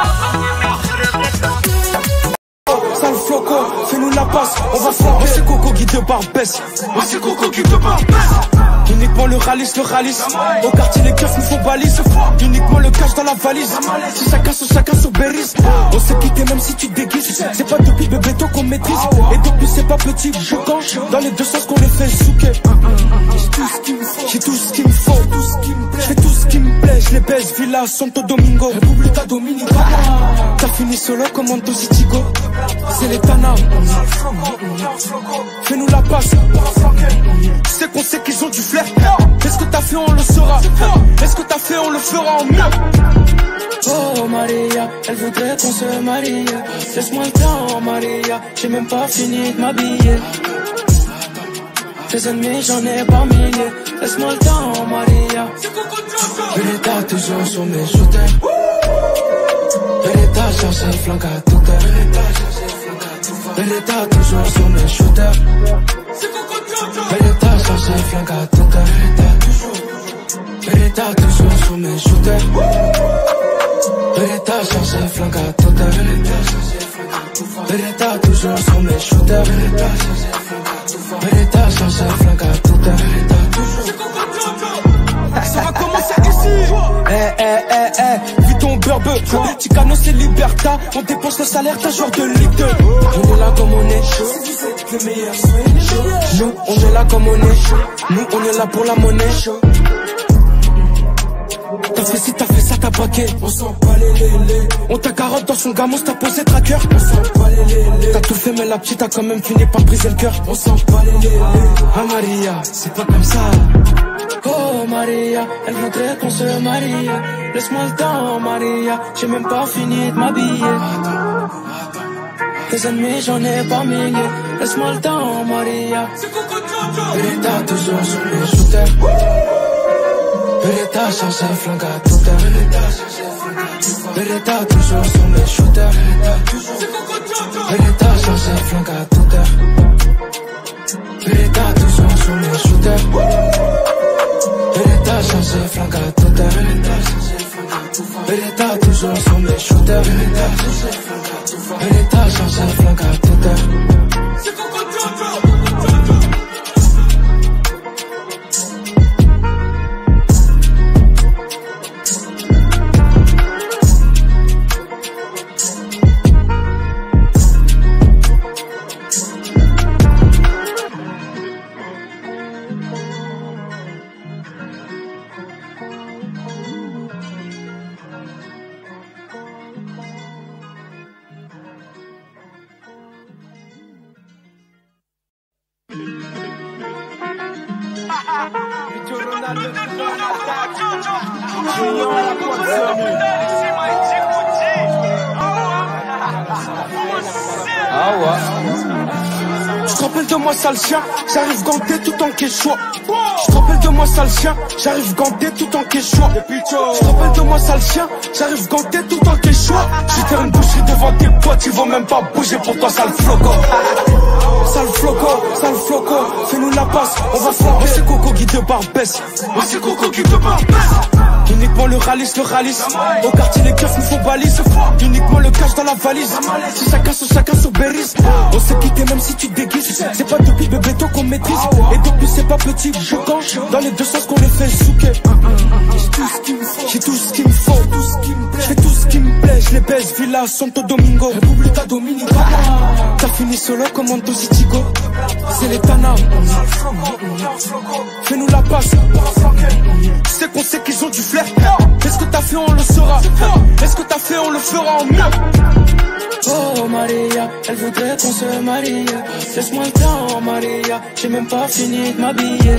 Sale floco, fais-nous la passe, on va frapper. C'est Coco qui te barbesse. C'est Coco qui te barbesse. Uniquement le ralice. Au quartier les keufs nous font balise. Uniquement le cash dans la valise. Si chacun sur Berris. On s'est quitté même si tu te déguises. C'est pas depuis bébé toi qu'on maîtrise. Et depuis c'est pas petit, je gange. Dans les deux sens qu'on les fait souquer. J'ai tout ce qu'il me faut. Je fais tout ce qui me plaît. Je les baise, Villa, Santo Domingo, República Dominicana. T'as fini solo comme Anto Citigo. C'est les Tana. Fais-nous la passe. Tu sais qu'on sait qu'ils ont du flair. Qu'est-ce que t'as fait, on le saura. Est-ce que t'as fait, on le fera en mieux. Oh Maria, elle voudrait qu'on se marie. Laisse-moi le temps Maria, j'ai même pas fini de m'habiller. Tes ennemis j'en ai pas milliers. Laisse-moi le temps Maria. Beretta toujours sur mes shooters. Beretta sur ses flingues à toute heure. Beretta toujours sur mes shooters. Beretta sur ses flingues à toute heure. Beretta toujours sur mes shooters. Beretta sur ses flingues à toute heure. Beretta toujours sur mes shooters. Beretta sur ses flingues à toute heure. Ça va commencer ici. Vu ton beurbe, Ticano c'est Liberta. On dépense le salaire d'un joueur de Ligue 2. On est là comme on est chaud. Le meilleur soin est chaud. Nous on est là comme on est chaud. Nous on est là pour la monnaie. T'as fait ci, t'as fait ça, t'as braqué. On s'en bat les lélés. On t'a carotte dans son gamos, t'as posé tracker. On s'en bat les lélés. T'as tout fait mais la petite a quand même fini par briser le cœur. On s'en bat les lélés. Ah Maria, c'est pas comme ça. Oh Maria, elle voudrait qu'on se marie. Laisse-moi le temps Maria, j'ai même pas fini de m'habiller. Tes ennemis j'en ai pas milliers. laisse-moi le temps, Maria. Beretta toujours sur mes shooters. Beretta change un flingue à toute heure. Beretta toujours sur mes shooters. Beretta change un flingue à toute heure. Beretta toujours sur mes shooters. Beretta change un flingue à toute heure. Beretta toujours sur mes shooters. Beretta change un flingue à toute heure. Je te rappelle de moi sale chien, j'arrive ganté tout en quechua. Je te rappelle de moi sale chien, j'arrive ganté tout en quechua. Je te rappelle de moi sale chien, j'arrive ganté tout en quechua. J'vais faire une boucherie devant tes potes, ils vont même pas bouger pour toi sale floco. Sale floco, fais-nous la passe, on va flamber. Moi c'est Coco Guy de Barbès, moi c'est Coco Guy de Barbès. Uniquement le ralice. Au quartier les keufs nous font balise. Uniquement le cash dans la valise. Si chacun sur Berris. On s'est quitté même si tu te déguises. C'est pas depuis bébé toi qu'on maîtrise. Et depuis c'est pas petit, je gange. Dans les deux sens qu'on les fait souquer. J'ai tout ce qu'il me faut. Je fais tout ce qui me plaît. Je les baise, Villa, Santo Domingo, República Dominicana. T'as fini solo comme Anto Citigo. C'est les Tana. Fais-nous la passe. Tu sais qu'on sait qu'ils ont du flair. Qu'est-ce que t'as fait, on le saura. Est-ce que t'as fait, on le fera en mieux. Oh Maria, elle voudrait qu'on se marie. Laisse-moi le temps, Maria. J'ai même pas fini de m'habiller.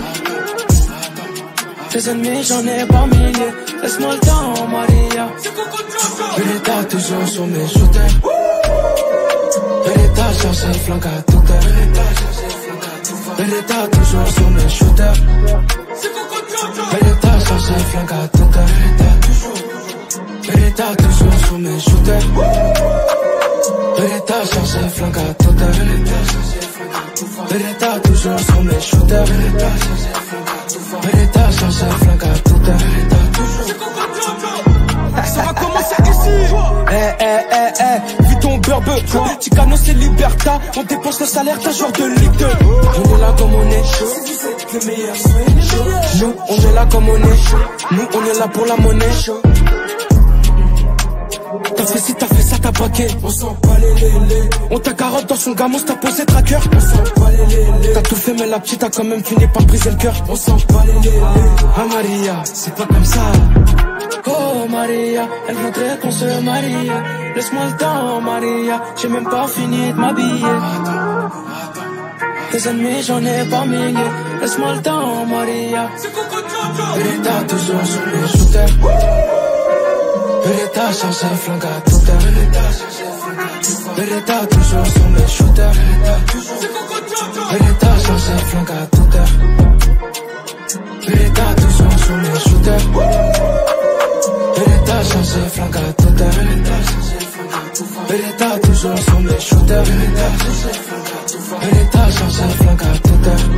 Tes ennemis, j'en ai pas milliers. Laisse-moi le temps, Maria. Beretta toujours sur mes shooters. Beretta change un flingue à toute heure. Beretta toujours sur mes shooters. Beretta change un flingue à toute heure. Beretta toujours sur mes shooters. Beretta change un flingue à toute heure. Beretta toujours sur mes shooters. Beretta change un flingue à toute heure. Ça va commencer ici. Vu ton beurbe, Ticano c'est Liberta. On dépense le salaire d'un joueur de Ligue 2. On est là comme on est chaud. Le meilleur soin. Nous, on est là comme on est. Nous, on est là pour la monnaie. T'as fait ci, t'as fait ça, t'as braqué. On sent pas les lélés. On t'a carotte dans son gamos, t'as posé tracker. On sent pas les lélés. T'as tout fait, mais la petite a quand même fini par briser le cœur. On sent pas les lélés. Ah Maria, c'est pas comme ça. Oh Maria, elle voudrait qu'on se marie. Laisse-moi le temps, Maria. J'ai même pas fini de m'habiller. Tes ennemis, j'en ai pas milliers. Laisse-moi le temps, Maria. Beretta toujours sur mes shooters. Beretta change un flingue à toute heure. Beretta toujours sur mes shooters. Beretta change un flingue à toute heure. Beretta toujours sur mes shooters. Beretta change un flingue à toute heure. Beretta toujours sur mes shooters. Beretta change un flingue à toute heure.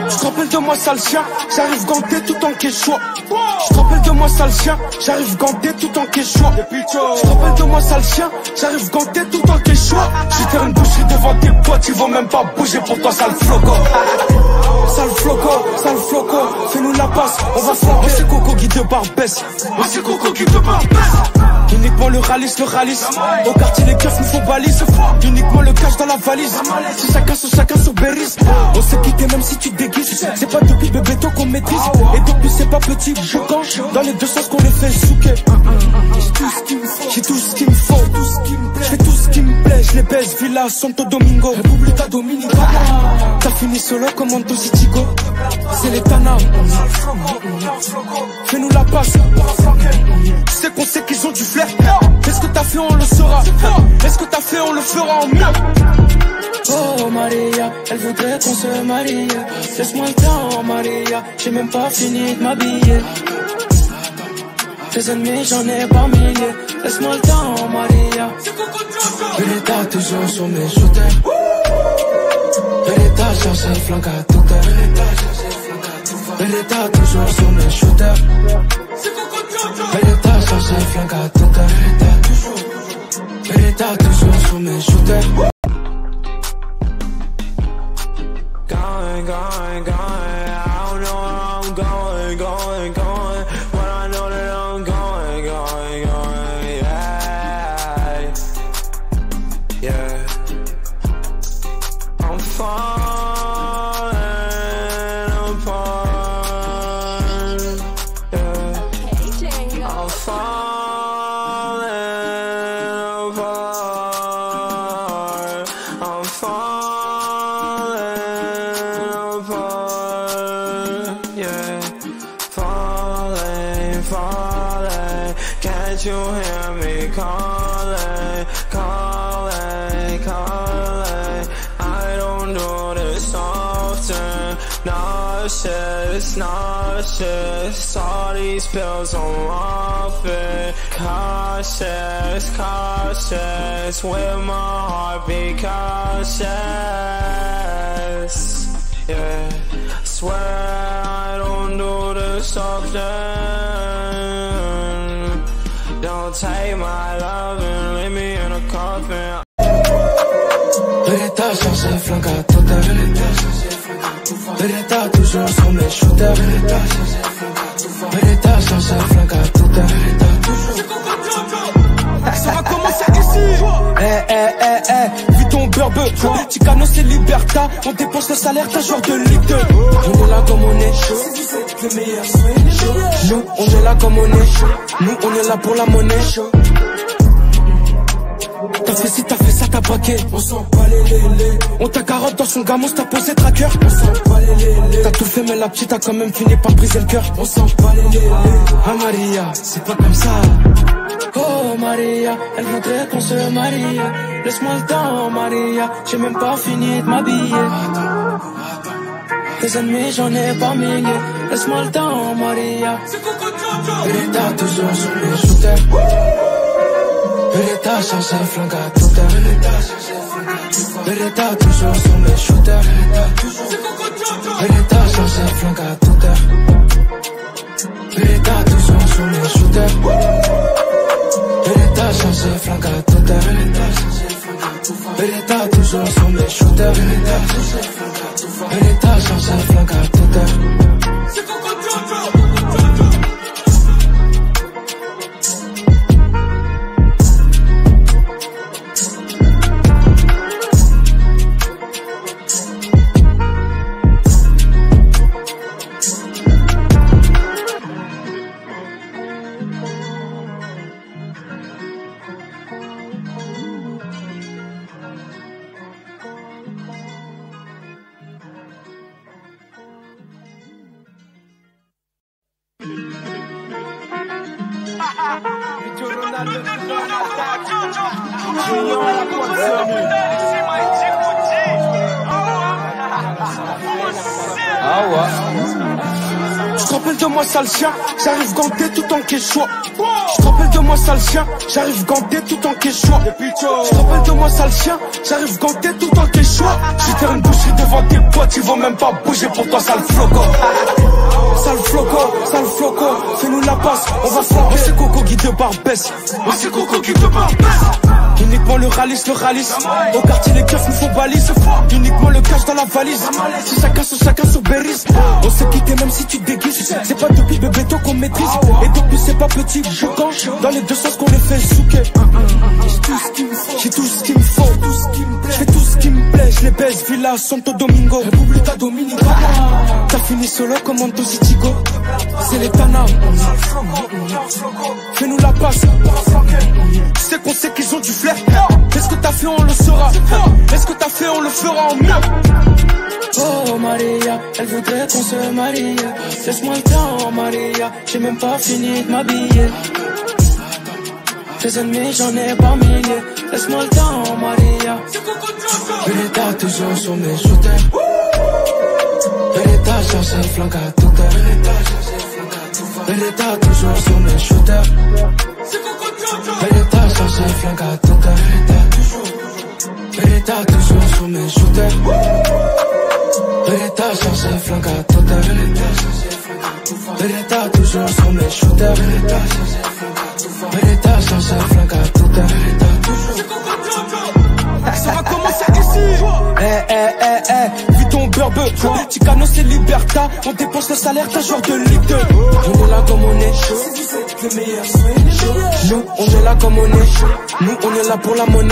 Je te rappelle de moi sale chien, j'arrive ganté tout en quechua. Je te rappelle de moi sale chien, j'arrive ganté tout en quechua. Je te rappelle de moi sale chien, j'arrive ganté tout en quechua. J'vais faire une boucherie devant tes potes, ils vont même pas bouger pour toi sale floco. Sale floco, fais-nous la passe, on va flanquer. Moi c'est Coco Guy de Barbès, moi c'est Coco Guy de Barbès. Uniquement le ralice. Au quartier les keufs nous font balise. Uniquement le cash dans la valise. Si chacun sur Berris. On s'est quitté même si tu te déguises. C'est pas depuis bébé toi qu'on maîtrise. Et depuis c'est pas petit, je gange. Dans les deux sens qu'on les fait souquer. J'ai tout ce qu'il me faut. Je fais tout ce qui me plaît. Je les baise, Villa, Santo Domingo, República Dominicana. T'as fini solo comme Anto Citigo. C'est les Tana. Fais-nous la passe. Tu sais qu'on sait qu'ils ont du flair. Qu'est-ce que t'as fait, on le saura. Est-ce que t'as fait, on le fera en mieux. Oh Maria, elle voudrait qu'on se marie. Laisse-moi le temps Maria, j'ai même pas fini de m'habiller. Tes ennemis j'en ai pas milliers. Laisse-moi le temps Maria. Benetta toujours sur mes shooters. Benetta cherche un flingue à toute heure. Benetta toujours sur mes shooters. Benetta cherche un flingue à toute heure. Benetta toujours sur mes shooters. Going, I don't know where I'm going, but I know that I'm going, yeah. I'm falling apart, yeah. I'm falling apart, I'm falling apart, yeah. Falling, can't you hear me calling? I don't do this often. Nauseous, all these pills I'm off it. Cautious, with my heart be cautious, yeah. Swear I don't do this often. Don't take my love and leave me in a coffin. Benetta cherche un flingue à toute heure. Benetta toujours sur mes shooters. Benetta cherche un flingue à toute heure. Ça va commencer ici. Vu ton beurbe, Ticano c'est Liberta. On dépense le salaire d'un joueur de Ligue 2. On est là comme on est chaud. Le meilleur soin. Nous on est là comme on est chaud. Nous on est là pour la monnaie chaud. T'as fait ci, t'as fait ça, t'as braqué. On sent pas les lélés. On t'a carotte dans son gamos, t'as posé tracker. On sent pas les lélés. T'as tout fait mais la petite a quand même fini par briser le cœur. On sent pas les lélés. Ah Maria, c'est pas comme ça. Oh Maria, elle voudrait qu'on se marie. Laisse-moi le temps Maria, j'ai même pas fini de m'habiller. Tes ennemis j'en ai pas milliers. Laisse-moi le temps Maria. Benetta toujours sur mes shooters. Benetta cherche un flingue à toute heure. Benetta toujours sur mes shooters. Benetta cherche un flingue à toute heure. Benetta toujours sur mes shooters. Benetta cherche un flingue à toute heure. Benetta toujours sur mes shooters. Benetta cherche un flingue à toute heure. Je te rappelle de moi sale chien, j'arrive ganté tout en quechua. Je te rappelle de moi sale chien, j'arrive ganté tout en quechua. Je te rappelle de moi sale chien, j'arrive ganté tout en quechua. J'suis faire une boucherie devant tes potes, ils vont même pas bouger pour toi sale floco. Sale floco, fais-nous la passe, on va frapper. C'est Coco qui te barbesse, c'est Coco qui te barbesse. Uniquement le ralice. Au quartier les keufs nous font balise. Uniquement le cash dans la valise. Si chacun sur Berris. On s'est quitté même si tu te déguises. C'est pas depuis bébé toi qu'on maîtrise. Et depuis c'est pas petit, je gange. Dans les deux sens qu'on les fait souquer. J'ai tout ce qu'il me faut. Je fais tout ce qui me plaît. Je les baise, Villa, Santo Domingo, República Dominicana. T'as fini solo comme Anto Citigo. C'est les Tana. Fais-nous la passe. Tu sais qu'on sait qu'ils ont du flair. Est-ce que t'as fait, on le saura. Est-ce que t'as fait, on le fera en mieux. Oh Maria, elle voudrait qu'on se marie. Laisse-moi le temps Maria, j'ai même pas fini de m'habiller. Tes ennemis j'en ai pas milliers. Laisse-moi le temps Maria. Beretta toujours sur mes shooters. Beretta cherche un flingue à toute heure. Beretta toujours sur mes shooters. Beretta cherche un flingue à toute heure. Beretta toujours sur mes shooters. Beretta cherche un flingue à toute heure. Beretta toujours sur mes shooters. Beretta cherche un flingue à toute heure. Ça va commencer ici. Vu ton beurbe, Ticano c'est Liberta. On dépense le salaire d'un joueur de Ligue 2. On est là comme on est chaud. Le meilleur soin. Nous on est là comme on est chaud. Nous on est là pour la monnaie.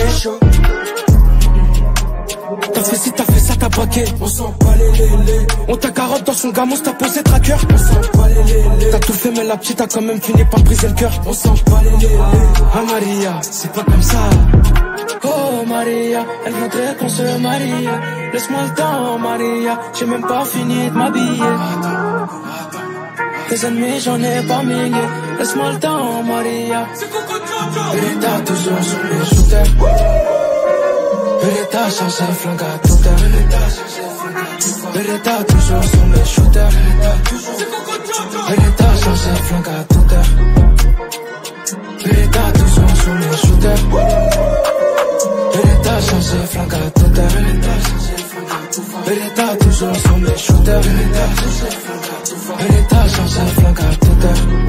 T'as fait ci, t'as fait ça, t'as braqué. On sent pas les lélés. On t'a carotte dans son gamos, t'as posé tracker. On sent pas les lélés. T'as tout fait mais la petite a quand même fini par briser le cœur. On sent pas les lélés. Ah Maria, c'est pas comme ça. Oh Maria, elle voudrait qu'on se marie. Laisse-moi le temps Maria, j'ai même pas fini de m'habiller. Tes ennemis j'en ai pas milliers. Laisse-moi le temps Maria. Beretta toujours sur mes shooters. Beretta cherche un flingue à toute heure. Beretta toujours sur mes shooters. Beretta cherche un flingue à toute heure. Beretta toujours sur mes shooters. Beretta cherche un flingue à toute heure. Beretta toujours sur mes shooters. Beretta cherche un flingue à toute heure.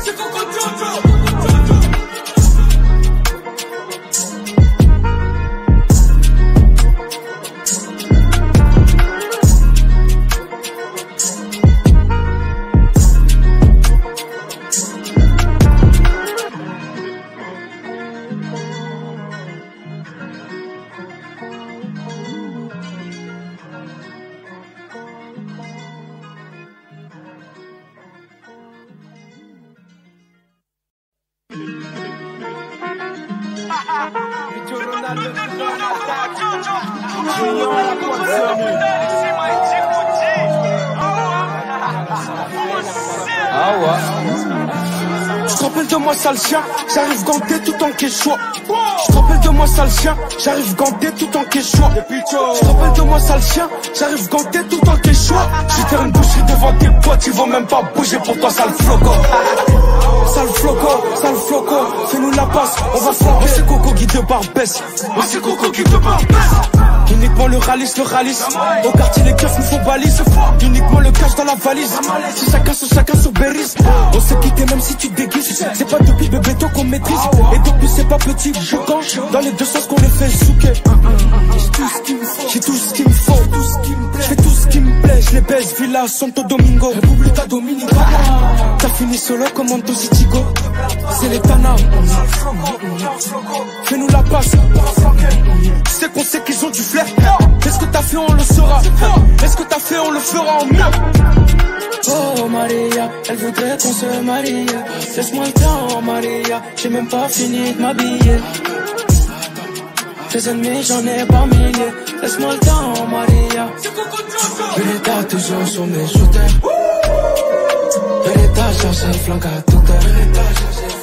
Je te rappelle de moi sale chien, j'arrive ganté tout en quechua. Je te rappelle de moi sale chien, j'arrive ganté tout en quechua. Je te rappelle de moi sale chien, j'arrive ganté tout en quechua. J'suis faire une boucherie devant tes potes, ils vont même pas bouger pour toi sale floco. Sale floco, fais-nous la passe, on va frapper. C'est Coco qui te barbesse, c'est Coco qui te barbesse. Uniquement le ralice. Au quartier les keufs nous font balise. Uniquement le cash dans la valise. Si chacun sur Berris. On s'est quitté même si tu te déguises. C'est pas depuis bébé toi qu'on maîtrise. Et depuis c'est pas petit, je gange. Dans les deux sens qu'on les fait souquer. J'ai tout ce qu'il me faut. Je fais tout ce qui me plaît. Je les baise, Villa, Santo Domingo, República Dominicana. T'as fini solo comme Anto Citigo. C'est les Tana. Fais-nous la passe. Tu sais qu'on sait qu'ils ont du flair. Est-ce que t'as fait, on le saura. Est-ce que t'as fait, on le fera en mieux. Oh Maria, elle voudrait qu'on se marie. Laisse-moi le temps Maria, j'ai même pas fini de m'habiller. Tes ennemis j'en ai pas milliers. Laisse-moi le temps Maria. Beretta toujours sur mes shooters. Beretta cherche un flingue à toute heure.